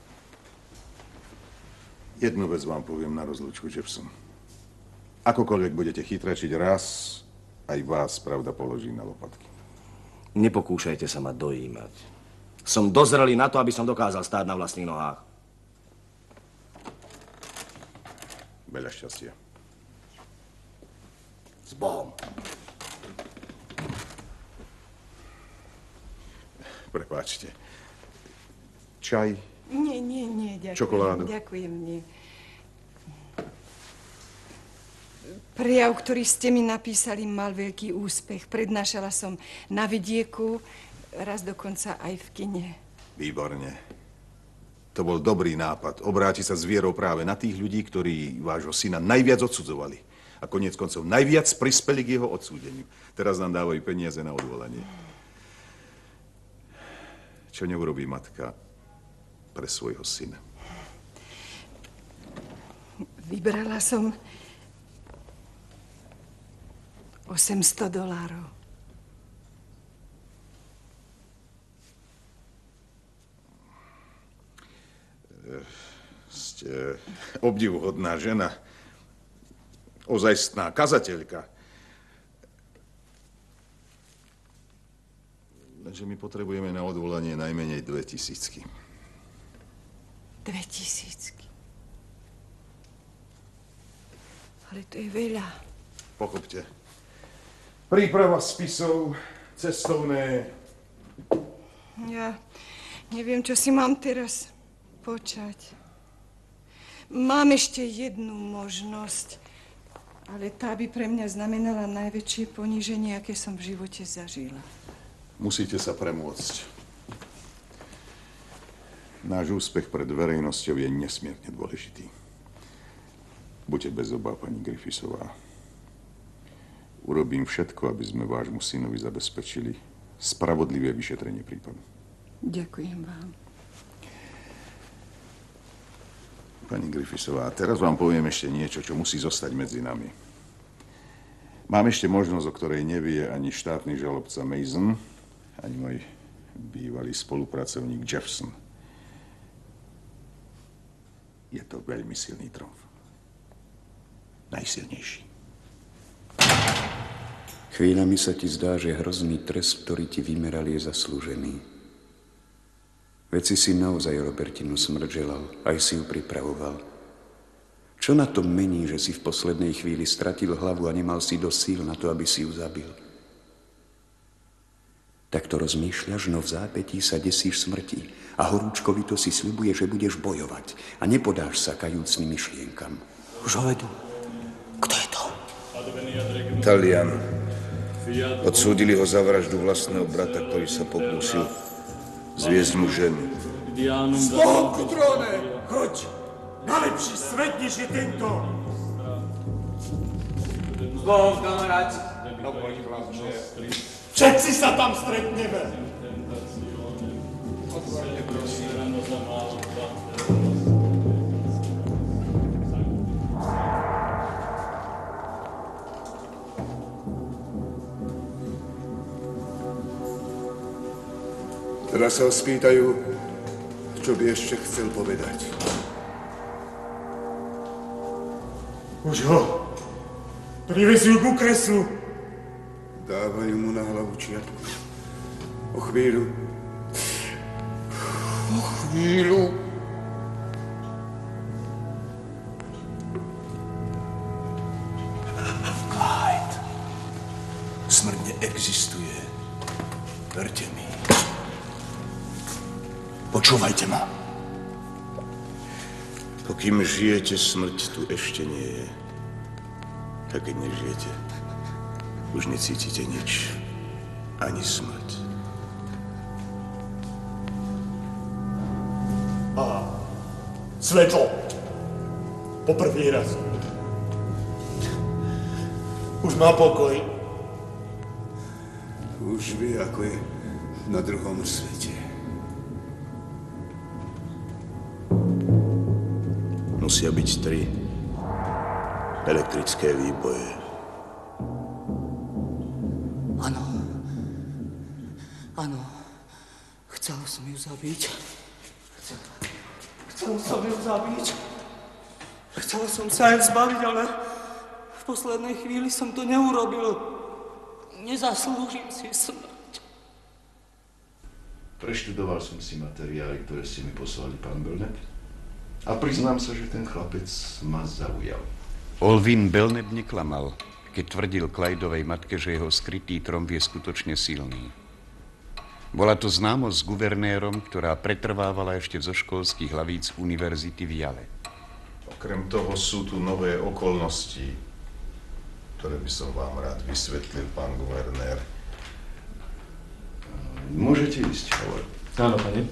Jednu vec vám poviem na rozlúčku, Jepson. Akokoľvek budete chytračiť raz, aj vás pravda položí na lopatky. Nepokúšajte sa ma dojímať. Som dozrelý na to, aby som dokázal stáť na vlastných nohách. Veľa šťastia. S Bohom. Prepáčte. Čaj? Nie, nie, nie, ďakujem. Čokoládu? Ďakujem, nie. Prejav, ktorý ste mi napísali, mal veľký úspech. Prednášala som na vidieku, raz dokonca aj v kine. Výborne. To bol dobrý nápad. Obráti sa s vierou práve na tých ľudí, ktorí vášho syna najviac odsudzovali. A koniec koncov najviac prispeli k jeho odsúdeniu. Teraz nám dávajú peniaze na odvolanie. Čo neurobí matka pre svojho syna? Vybrala som osemsto dolárov. Ste obdivuhodná žena. Ozajstná kazateľka. že my potrebujeme na odvolanie najmenej dve tisícky. Dve tisícky. Ale to je veľa. Pochopte. Príprava spisov, cestovné. Ja neviem, čo si mám teraz počať. Mám ešte jednu možnosť, ale tá by pre mňa znamenala najväčšie poníženie, aké som v živote zažila. Musíte sa premôcť. Náš úspech pred verejnosťou je nesmierne dôležitý. Buďte bez obáv, pani Griffisová. Urobím všetko, aby sme vášmu synovi zabezpečili spravodlivé vyšetrenie prípadu. Ďakujem vám. Pani Griffisová, teraz vám poviem ešte niečo, čo musí zostať medzi nami. Mám ešte možnosť, o ktorej nevie ani štátny žalobca Mason, ani môj bývalý spolupracovník Jefferson. Je to veľmi silný tromf. Najsilnejší. Chvíľami sa ti zdá, že hrozný trest, ktorý ti vymerali, je zaslúžený. Veď si si naozaj Robertinu smrť želal, aj si ju pripravoval. Čo na tom mení, že si v poslednej chvíli stratil hlavu a nemal si dosť síl na to, aby si ju zabil? Takto rozmýšľaš, no v zápätí sa desíš smrti a horúčkovito si sľubuje, že budeš bojovať a nepodáš sa kajúcným myšlienkam. Už ho vedú. Kto je to? Talian. Odsúdili ho za vraždu vlastného brata, ktorý sa pokúsil zviesť mu ženu. Zbog ku tróne! Choď! Najlepší svet, než je tento! Zbog, kamaráti! No poď, chlapče. Všetci sa tam stretneme! Otvorte, prosím. Teraz sa ho spýtajú, čo by ešte chcel povedať. Už ho privezú ku kreslu. Dávajú mu na hlavu čiatku. O chvíľu. O chvíľu. Clyde. Smrť neexistuje. Verte mi. Počúvajte ma. Pokým žijete, smrť tu ešte nie je. Tak keď nežijete, už necítite nič. Ani smrť. A svetlo. Po prvý raz. Už má pokoj. Už vie, ako je na druhom svete. Musia byť tri elektrické výboje. Áno. Áno. Chcel som ju zabiť. Chcel, chcel som ju zabiť. Chcel som sa aj zbaviť, ale v poslednej chvíli som to neurobil. Nezaslúžim si smrť. Preštudoval som si materiály, ktoré ste mi poslali, pán Belknap. A priznám sa, že ten chlapec ma zaujal. Olvin Belknap neklamal, keď tvrdil Clydovej matke, že jeho skrytý tromf je skutočne silný. Bola to známosť s guvernérom, ktorá pretrvávala ešte zo školských hlavíc univerzity v Yale. Okrem toho sú tu nové okolnosti, ktoré by som vám rád vysvetlil, pán guvernér. Môžete ísť, Howard. Áno, pane.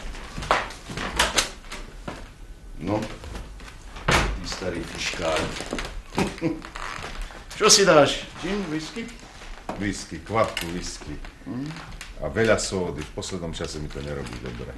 No, ty starý fiškár. Čo si dáš? Gin, whisky? Whisky, kvapku whisky. Mm. A veľa sódy. V poslednom čase mi to nerobí dobre.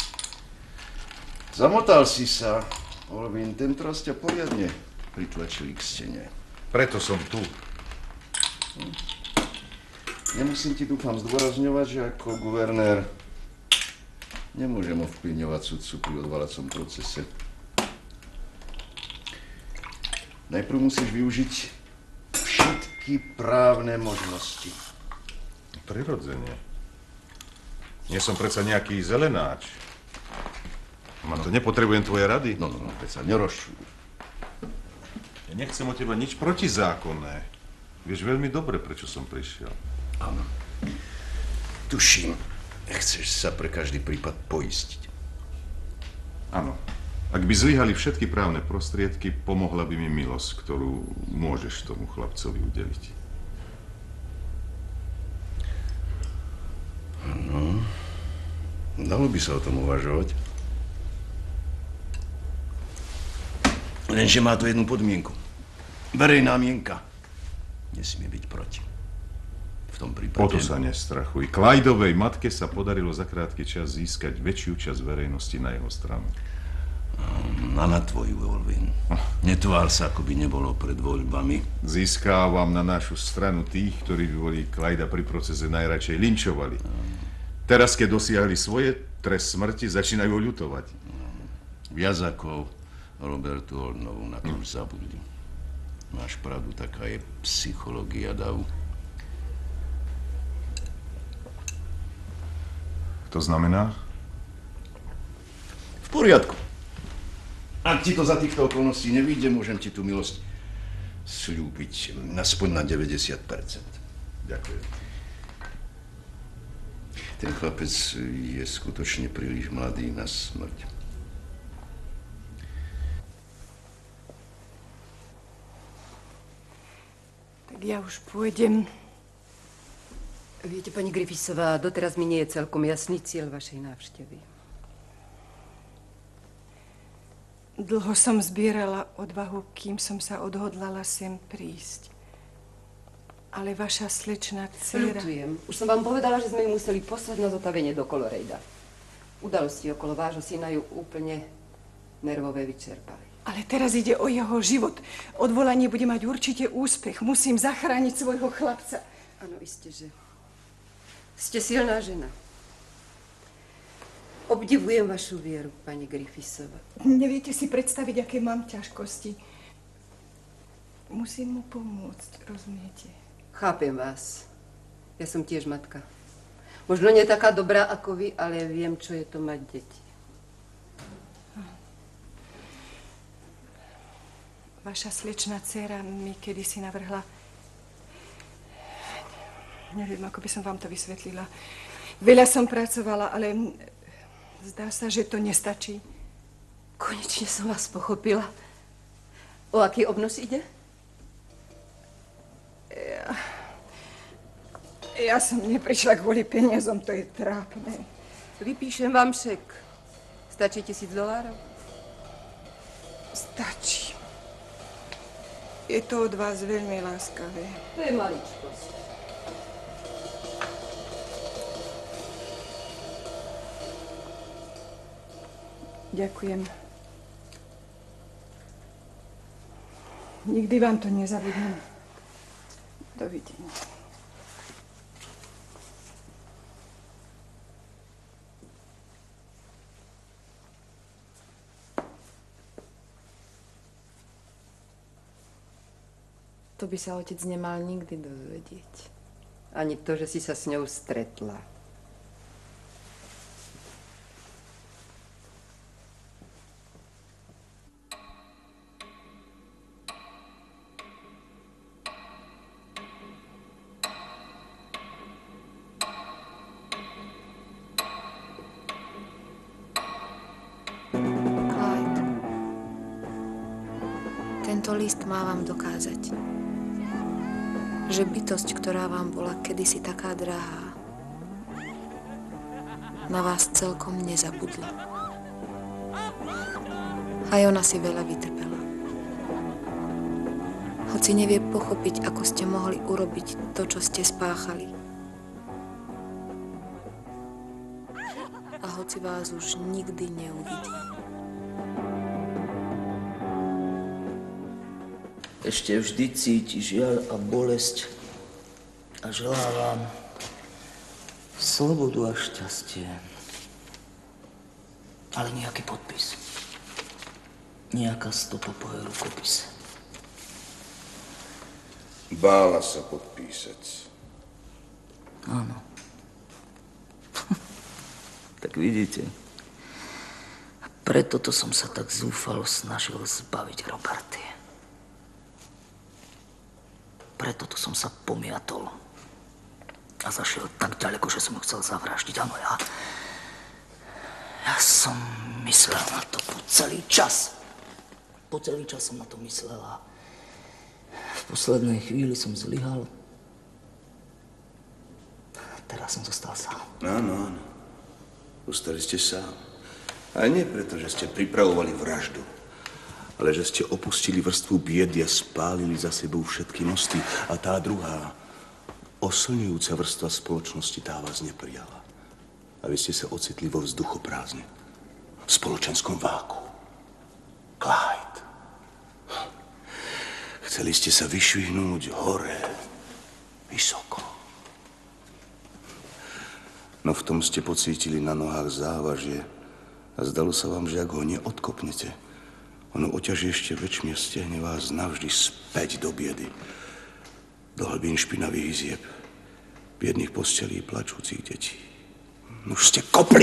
Zamotal si sa, Olvin. Tentoraz ťa poriadne pritlačili k stene. Preto som tu. Hm. Nemusím ti, dúfam, zdôrazňovať, že ako guvernér nemôžem ovplyvňovať sudcu pri odvolacom procese. Najprv musíš využiť všetky právne možnosti. Prirodzene. Nie som predsa nejaký zelenáč. Ma to nepotrebujem tvoje rady. No, no, no, predsa nerozšuj. Ja nechcem od teba nič protizákonné. Vieš veľmi dobre, prečo som prišiel. Áno. Tuším, chceš sa pre každý prípad poistiť. Áno. Ak by zlyhali všetky právne prostriedky, pomohla by mi milosť, ktorú môžeš tomu chlapcovi udeliť. No, dalo by sa o tom uvažovať. Lenže má to jednu podmienku. Verejná mienka nesmie byť proti. V tom prípade... O to sa nestrachuj. Clydovej matke sa podarilo za krátky čas získať väčšiu časť verejnosti na jeho stranu. A na tvoju, Olvin. Netvár sa, ako by nebolo pred voľbami. Získávam na našu stranu tých, ktorí by boli Clyda pri procese najradšej linčovali. Teraz, keď dosiahli svoje, trest smrti, začínajú ho ľutovať. Viac ako Robertu Hornovu na to už zabudli. Máš pravdu, taká je psychológia davu. To znamená? V poriadku. Ak ti to za týchto okolností nevyjde, môžem ti tú milosť sľúbiť aspoň na deväťdesiat percent. Ďakujem. Ten chlapec je skutočne príliš mladý na smrť. Tak ja už pôjdem. Viete, pani Griffithsová, doteraz mi nie je celkom jasný cieľ vašej návštevy. Dlho som zbierala odvahu, kým som sa odhodlala sem prísť. Ale vaša slečná dcéra... Ľutujem. Už som vám povedala, že sme ju museli poslať na zotavenie do Colorada. Udalosti okolo vášho syna ju úplne nervové vyčerpali. Ale teraz ide o jeho život. Odvolanie bude mať určite úspech. Musím zachrániť svojho chlapca. Áno, isté, že... Ste silná žena. Obdivujem vašu vieru, pani Griffithsová. Neviete si predstaviť, aké mám ťažkosti. Musím mu pomôcť, rozumiete? Chápem vás. Ja som tiež matka. Možno nie taká dobrá ako vy, ale viem, čo je to mať deti. Vaša slečná dcéra mi kedysi navrhla... Neviem, ako by som vám to vysvetlila. Veľa som pracovala, ale... Zdá sa, že to nestačí. Konečne som vás pochopila. O aký obnos ide? Ja, ja som neprišla kvôli peniazom, to je trápne. Vypíšem vám šek. Stačí tisíc dolárov? Stačí. Je to od vás veľmi láskavé. To je maličkosť. Ďakujem. Nikdy vám to nezabudnem. Dovidenia. To by sa otec nemal nikdy dozvedieť. Ani to, že si sa s ňou stretla. Tento list má vám dokázať, že bytosť, ktorá vám bola kedysi taká drahá, na vás celkom nezabudla. Aj ona si veľa vytrpela. Hoci nevie pochopiť, ako ste mohli urobiť to, čo ste spáchali. A hoci vás už nikdy neuvidí. Ešte vždy cíti žiaľ a bolesť a želá vám slobodu a šťastie. Ale nejaký podpis. Nejaká stopa po jej rukopise. Bála sa podpísať. Áno. vidíte. Preto to som sa tak zúfalo snažil zbaviť Roberty. Preto to som sa pomiatol. A zašiel tak ďaleko, že som ho chcel zavraždiť. Áno, ja... Ja som myslel na to po celý čas. Po celý čas som na to myslel a v poslednej chvíli som zlyhal. Teraz som zostal sám. Áno, áno. Zostali ste sám. A nie preto, že ste pripravovali vraždu, ale že ste opustili vrstvu biedy a spálili za sebou všetky mosty. A tá druhá, oslňujúca vrstva spoločnosti, tá vás neprijala. A vy ste sa ocitli vo vzduchoprázdne, v spoločenskom váku. Clyde. Chceli ste sa vyšvihnúť hore, vysoko. No v tom ste pocítili na nohách závažie a zdalo sa vám, že ak ho neodkopnete, ono oťaží ešte väčšie stiahne vás navždy späť do biedy, do hlbín špinavých izieb, biedných postelí plačúcich detí. No už ste kopli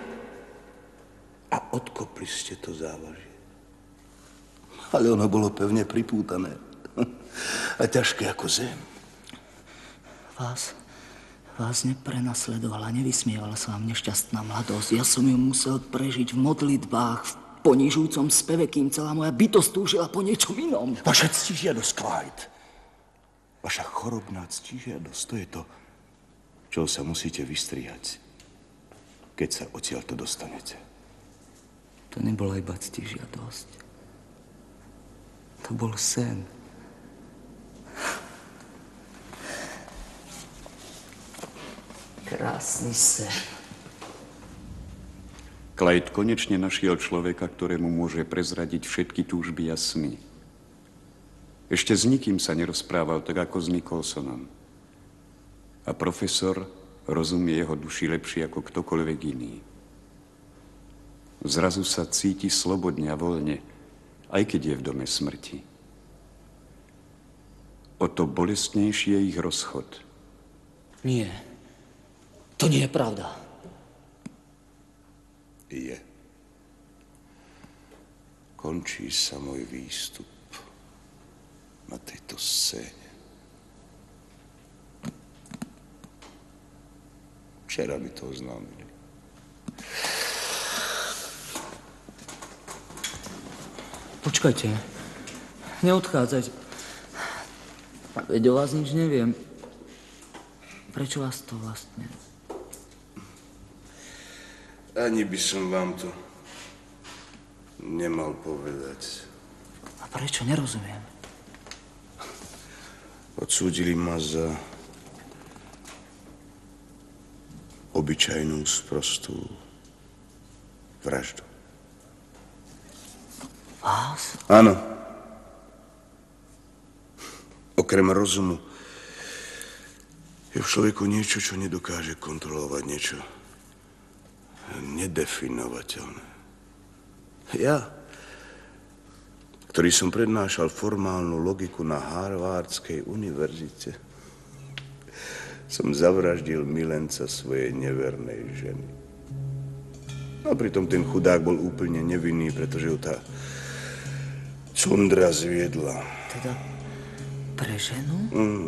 a odkopli ste to závažie. Ale ono bolo pevne pripútané a ťažké ako zem. Vás... Vás neprenasledovala, nevysmievala sa vám nešťastná mladosť. Ja som ju musel prežiť v modlitbách, v ponižujúcom speve, kým celá moja bytosť túžila po niečom inom. Vaša ctižiadosť, Clyde. Vaša chorobná ctižiadosť, to je to, čo sa musíte vystriať, keď sa odtiaľto dostanete. To nebola iba ctižiadosť. To bol sen. Krásny sen. Clyde konečne našiel človeka, ktorému môže prezradiť všetky túžby a sny. Ešte s nikým sa nerozprával tak ako s Nicholsonom. A profesor rozumie jeho duši lepšie ako ktokoľvek iný. Zrazu sa cíti slobodne a voľne, aj keď je v dome smrti. O to bolestnejší je ich rozchod. Nie. To nie je pravda. Je. Končí sa môj výstup na tejto scéne. Včera mi to oznámili. Počkajte. Neodchádzajte. Veď o vás nič neviem. Prečo vás to vlastne... Ani by som vám to nemal povedať. A prečo? Nerozumiem. Odsúdili ma za obyčajnú sprostú vraždu. Vás? Áno. Okrem rozumu je v človeku niečo, čo nedokáže kontrolovať, niečo nedefinovateľné. Ja, ktorý som prednášal formálnu logiku na Harvardskej univerzite, som zavraždil milenca svojej nevernej ženy. No pritom ten chudák bol úplne nevinný, pretože ju tá cundra zviedla. Teda pre ženu? Mm.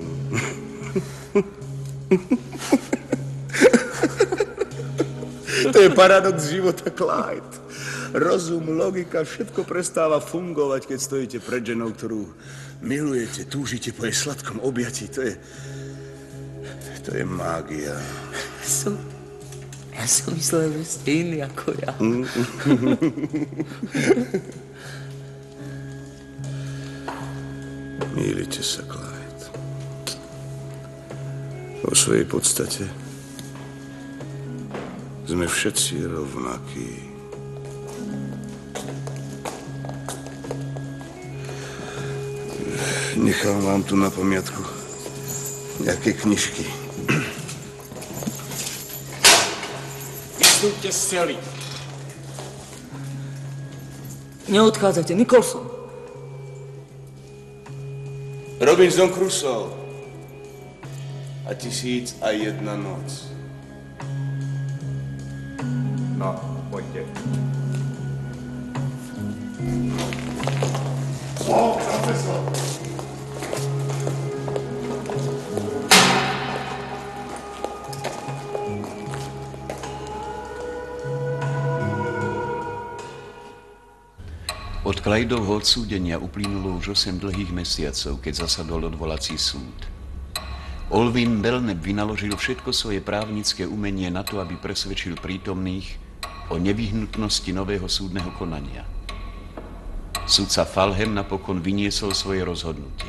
To je paradox života, Clyde. Rozum, logika, všetko prestáva fungovať, keď stojíte pred ženou, ktorú milujete, túžite po jej sladkom objatí. To je... To je mágia. Som... Ja som myslel, že ste iný ako ja. Mýlite sa, Clyde. Vo svojej podstate sme všetci rovnakí. Nechám vám tu na pamiatku nejaké knižky. Vystúpte z cely. Neodchádzajte, Nicholson. Robinson Crusoe a tisíc a jedna noc. No, poďte. O, profesor! Od Clydovho odsúdenia uplynulo už osem dlhých mesiacov, keď zasadol odvolací súd. Olvin Belknap vynaložil všetko svoje právnické umenie na to, aby presvedčil prítomných o nevyhnutnosti nového súdneho konania. Sudca Falhem napokon vyniesol svoje rozhodnutie.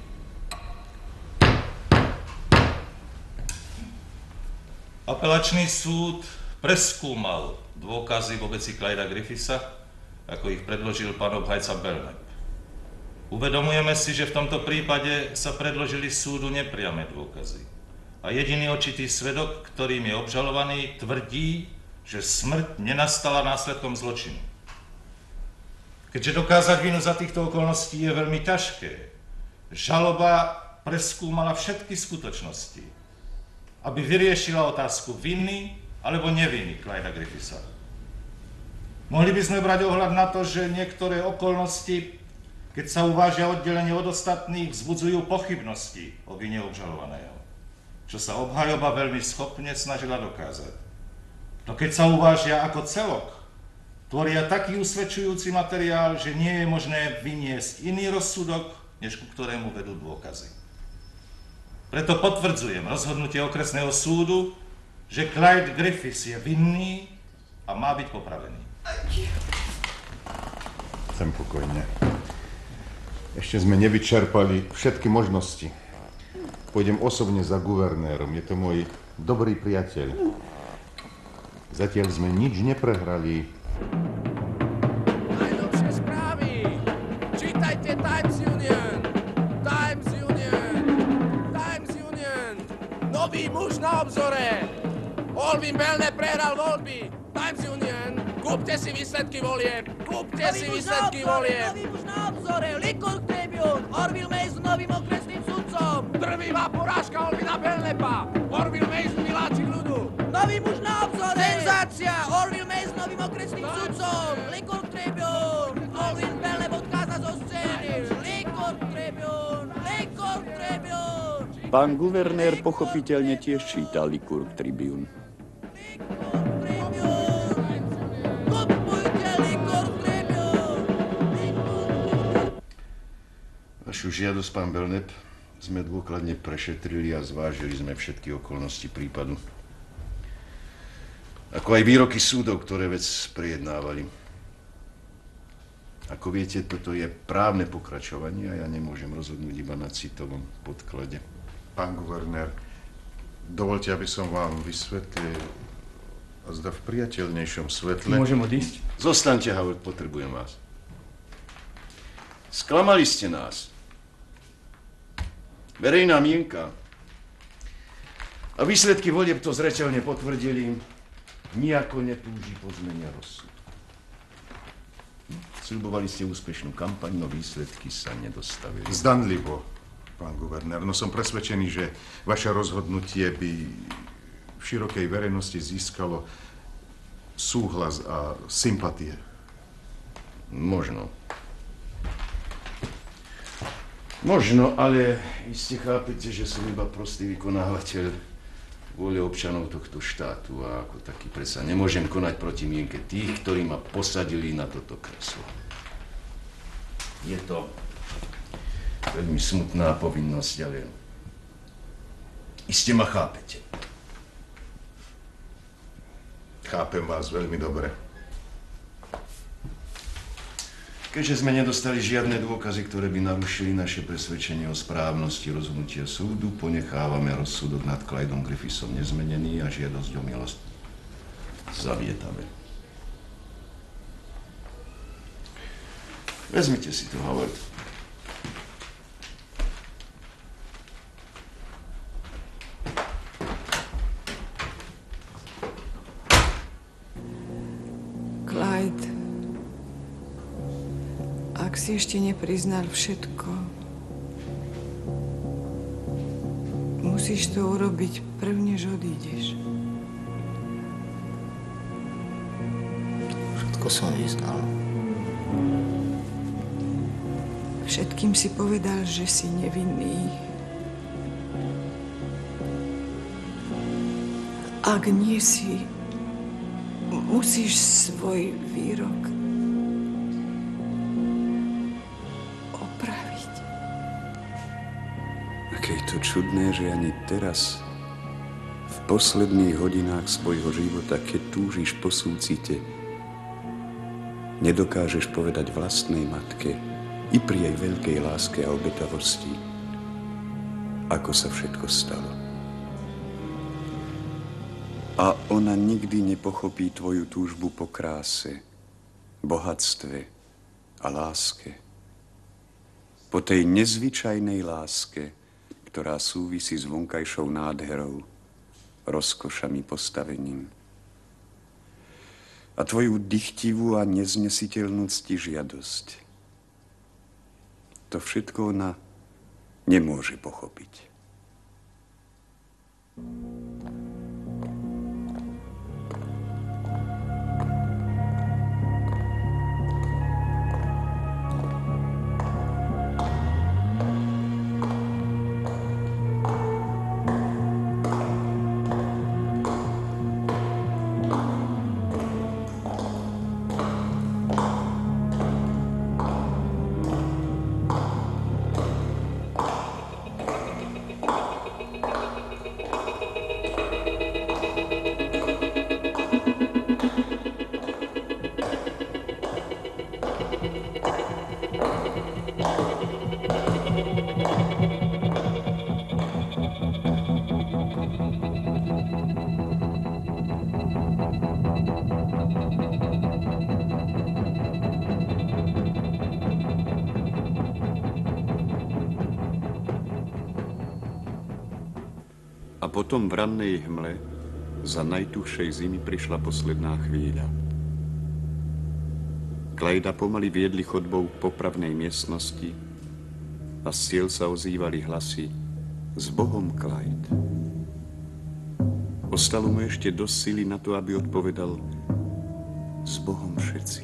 Apelačný súd preskúmal dôkazy vo veci Clyda Griffisa, ako ich predložil pán obhajca Belknap. Uvedomujeme si, že v tomto prípade sa predložili súdu nepriame dôkazy. A jediný očitý svedok, ktorým je obžalovaný, tvrdí, že smrť nenastala následkom zločinu. Keďže dokázať vinu za týchto okolností je veľmi ťažké, žaloba preskúmala všetky skutočnosti, aby vyriešila otázku viny alebo neviny Clyda Griffisa. Mohli by sme brať ohľad na to, že niektoré okolnosti, keď sa uvážia oddelenie od ostatných, vzbudzujú pochybnosti o vine obžalovaného, čo sa obhajoba veľmi schopne snažila dokázať. No keď sa uvážia ako celok, tvoria taký usvedčujúci materiál, že nie je možné vyniesť iný rozsudok, než ku ktorému vedú dôkazy. Preto potvrdzujem rozhodnutie okresného súdu, že Clyde Griffis je vinný a má byť popravený. Chcem pokojne. Ešte sme nevyčerpali všetky možnosti. Pôjdem osobne za guvernérom. Je to môj dobrý priateľ. Zatiaľ sme nič neprehrali. Najnovšie správy. Čítajte Times Union. Times Union. Times Union. Nový muž na obzore. Olvin Belknap prehral voľby. Times Union. Kúpte si výsledky volieb. Kúpte si výsledky volieb. Nový muž na obzore. Liquor Tribune. Orville Mason novým okresným sudcom. Drvivá porážka Olvina Belknapa. Orville Mason miláčik ľudu. Nový muž na obzore. Senzácia. Orville Mason novým okresným sudcom. Liquor Tribune. Olvin Belknap odchádza zo scény. Liquor Tribune. Liquor Tribune. Pán guvernér pochopiteľne tiež čítal Liquor Tribune. Vašu žiadosť, pán Belknap, sme dôkladne prešetrili a zvážili sme všetky okolnosti prípadu. Ako aj výroky súdov, ktoré vec prejednávali. Ako viete, toto je právne pokračovanie a ja nemôžem rozhodnúť iba na citovom podklade. Pán guvernér, dovolte, aby som vám vysvetlil, a zda v priateľnejšom svetle... Môžem odísť? Zostaňte, Howard, potrebujem vás. Sklamali ste nás. Verejná mienka a výsledky volieb to zreteľne potvrdili, nijako netúži po zmene rozsudku. Sľubovali ste úspešnú kampaň, no výsledky sa nedostavili. Zdanlivo, pán guvernér, no som presvedčený, že vaše rozhodnutie by v širokej verejnosti získalo súhlas a sympatie. Možno. Možno, ale iste chápete, že som iba prostý vykonávateľ vôle občanov tohto štátu a ako taký predsa nemôžem konať proti mienke tých, ktorí ma posadili na toto kreslo. Je to veľmi smutná povinnosť, ale iste ma chápete. Chápem vás veľmi dobre. Keďže sme nedostali žiadne dôkazy, ktoré by narušili naše presvedčenie o správnosti rozhodnutia súdu, ponechávame rozsudok nad Clydom Griffisom nezmenený a žiadosť o milosť zavietame. Vezmite si to, Howard. Clyde, ak si ešte nepriznal všetko, musíš to urobiť prv, než odídeš. Všetko som vyznal. Všetkým si povedal, že si nevinný. Ak nie si, musíš svoj výrok opraviť. Aké je to čudné, že ani teraz, v posledných hodinách svojho života, keď túžiš po súcite, nedokážeš povedať vlastnej matke i pri jej veľkej láske a obetavosti, ako sa všetko stalo. A ona nikdy nepochopí tvoju túžbu po kráse, bohatstve a láske. Po tej nezvyčajnej láske, ktorá súvisí s vonkajšou nádherou, rozkošami, postavením. A tvoju dychtivú a neznesiteľnú ctižiadosť. To všetko ona nemôže pochopiť. A potom v rannej hmle za najtuchšej zimy prišla posledná chvíľa. Clyda pomaly viedli chodbou k popravnej miestnosti a z ciel sa ozývali hlasy S Bohom, Clyde. Ostalo mu ešte dosť sily na to, aby odpovedal S Bohom všetci.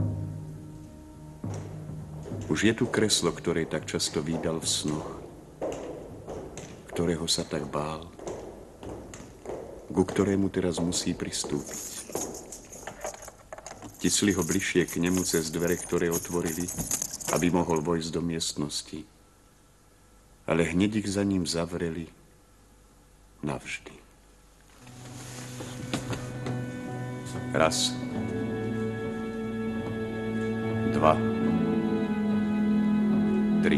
Už je tu kreslo, ktoré tak často vídal v snoch, ktorého sa tak bál, ku ktorému teraz musí pristúpiť. Tisli ho bližšie k nemu cez dvere, ktoré otvorili, aby mohol vojsť do miestnosti. Ale hneď ich za ním zavreli navždy. Raz. Dva. Tri.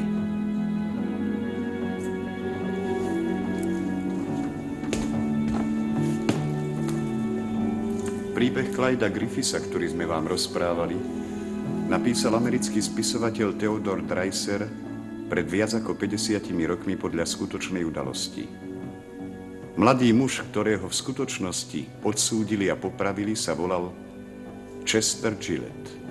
Príbeh Clyda Griffisa, ktorý sme vám rozprávali, napísal americký spisovateľ Theodore Dreiser pred viac ako päťdesiatimi rokmi podľa skutočnej udalosti. Mladý muž, ktorého v skutočnosti odsúdili a popravili, sa volal Chester Gillett.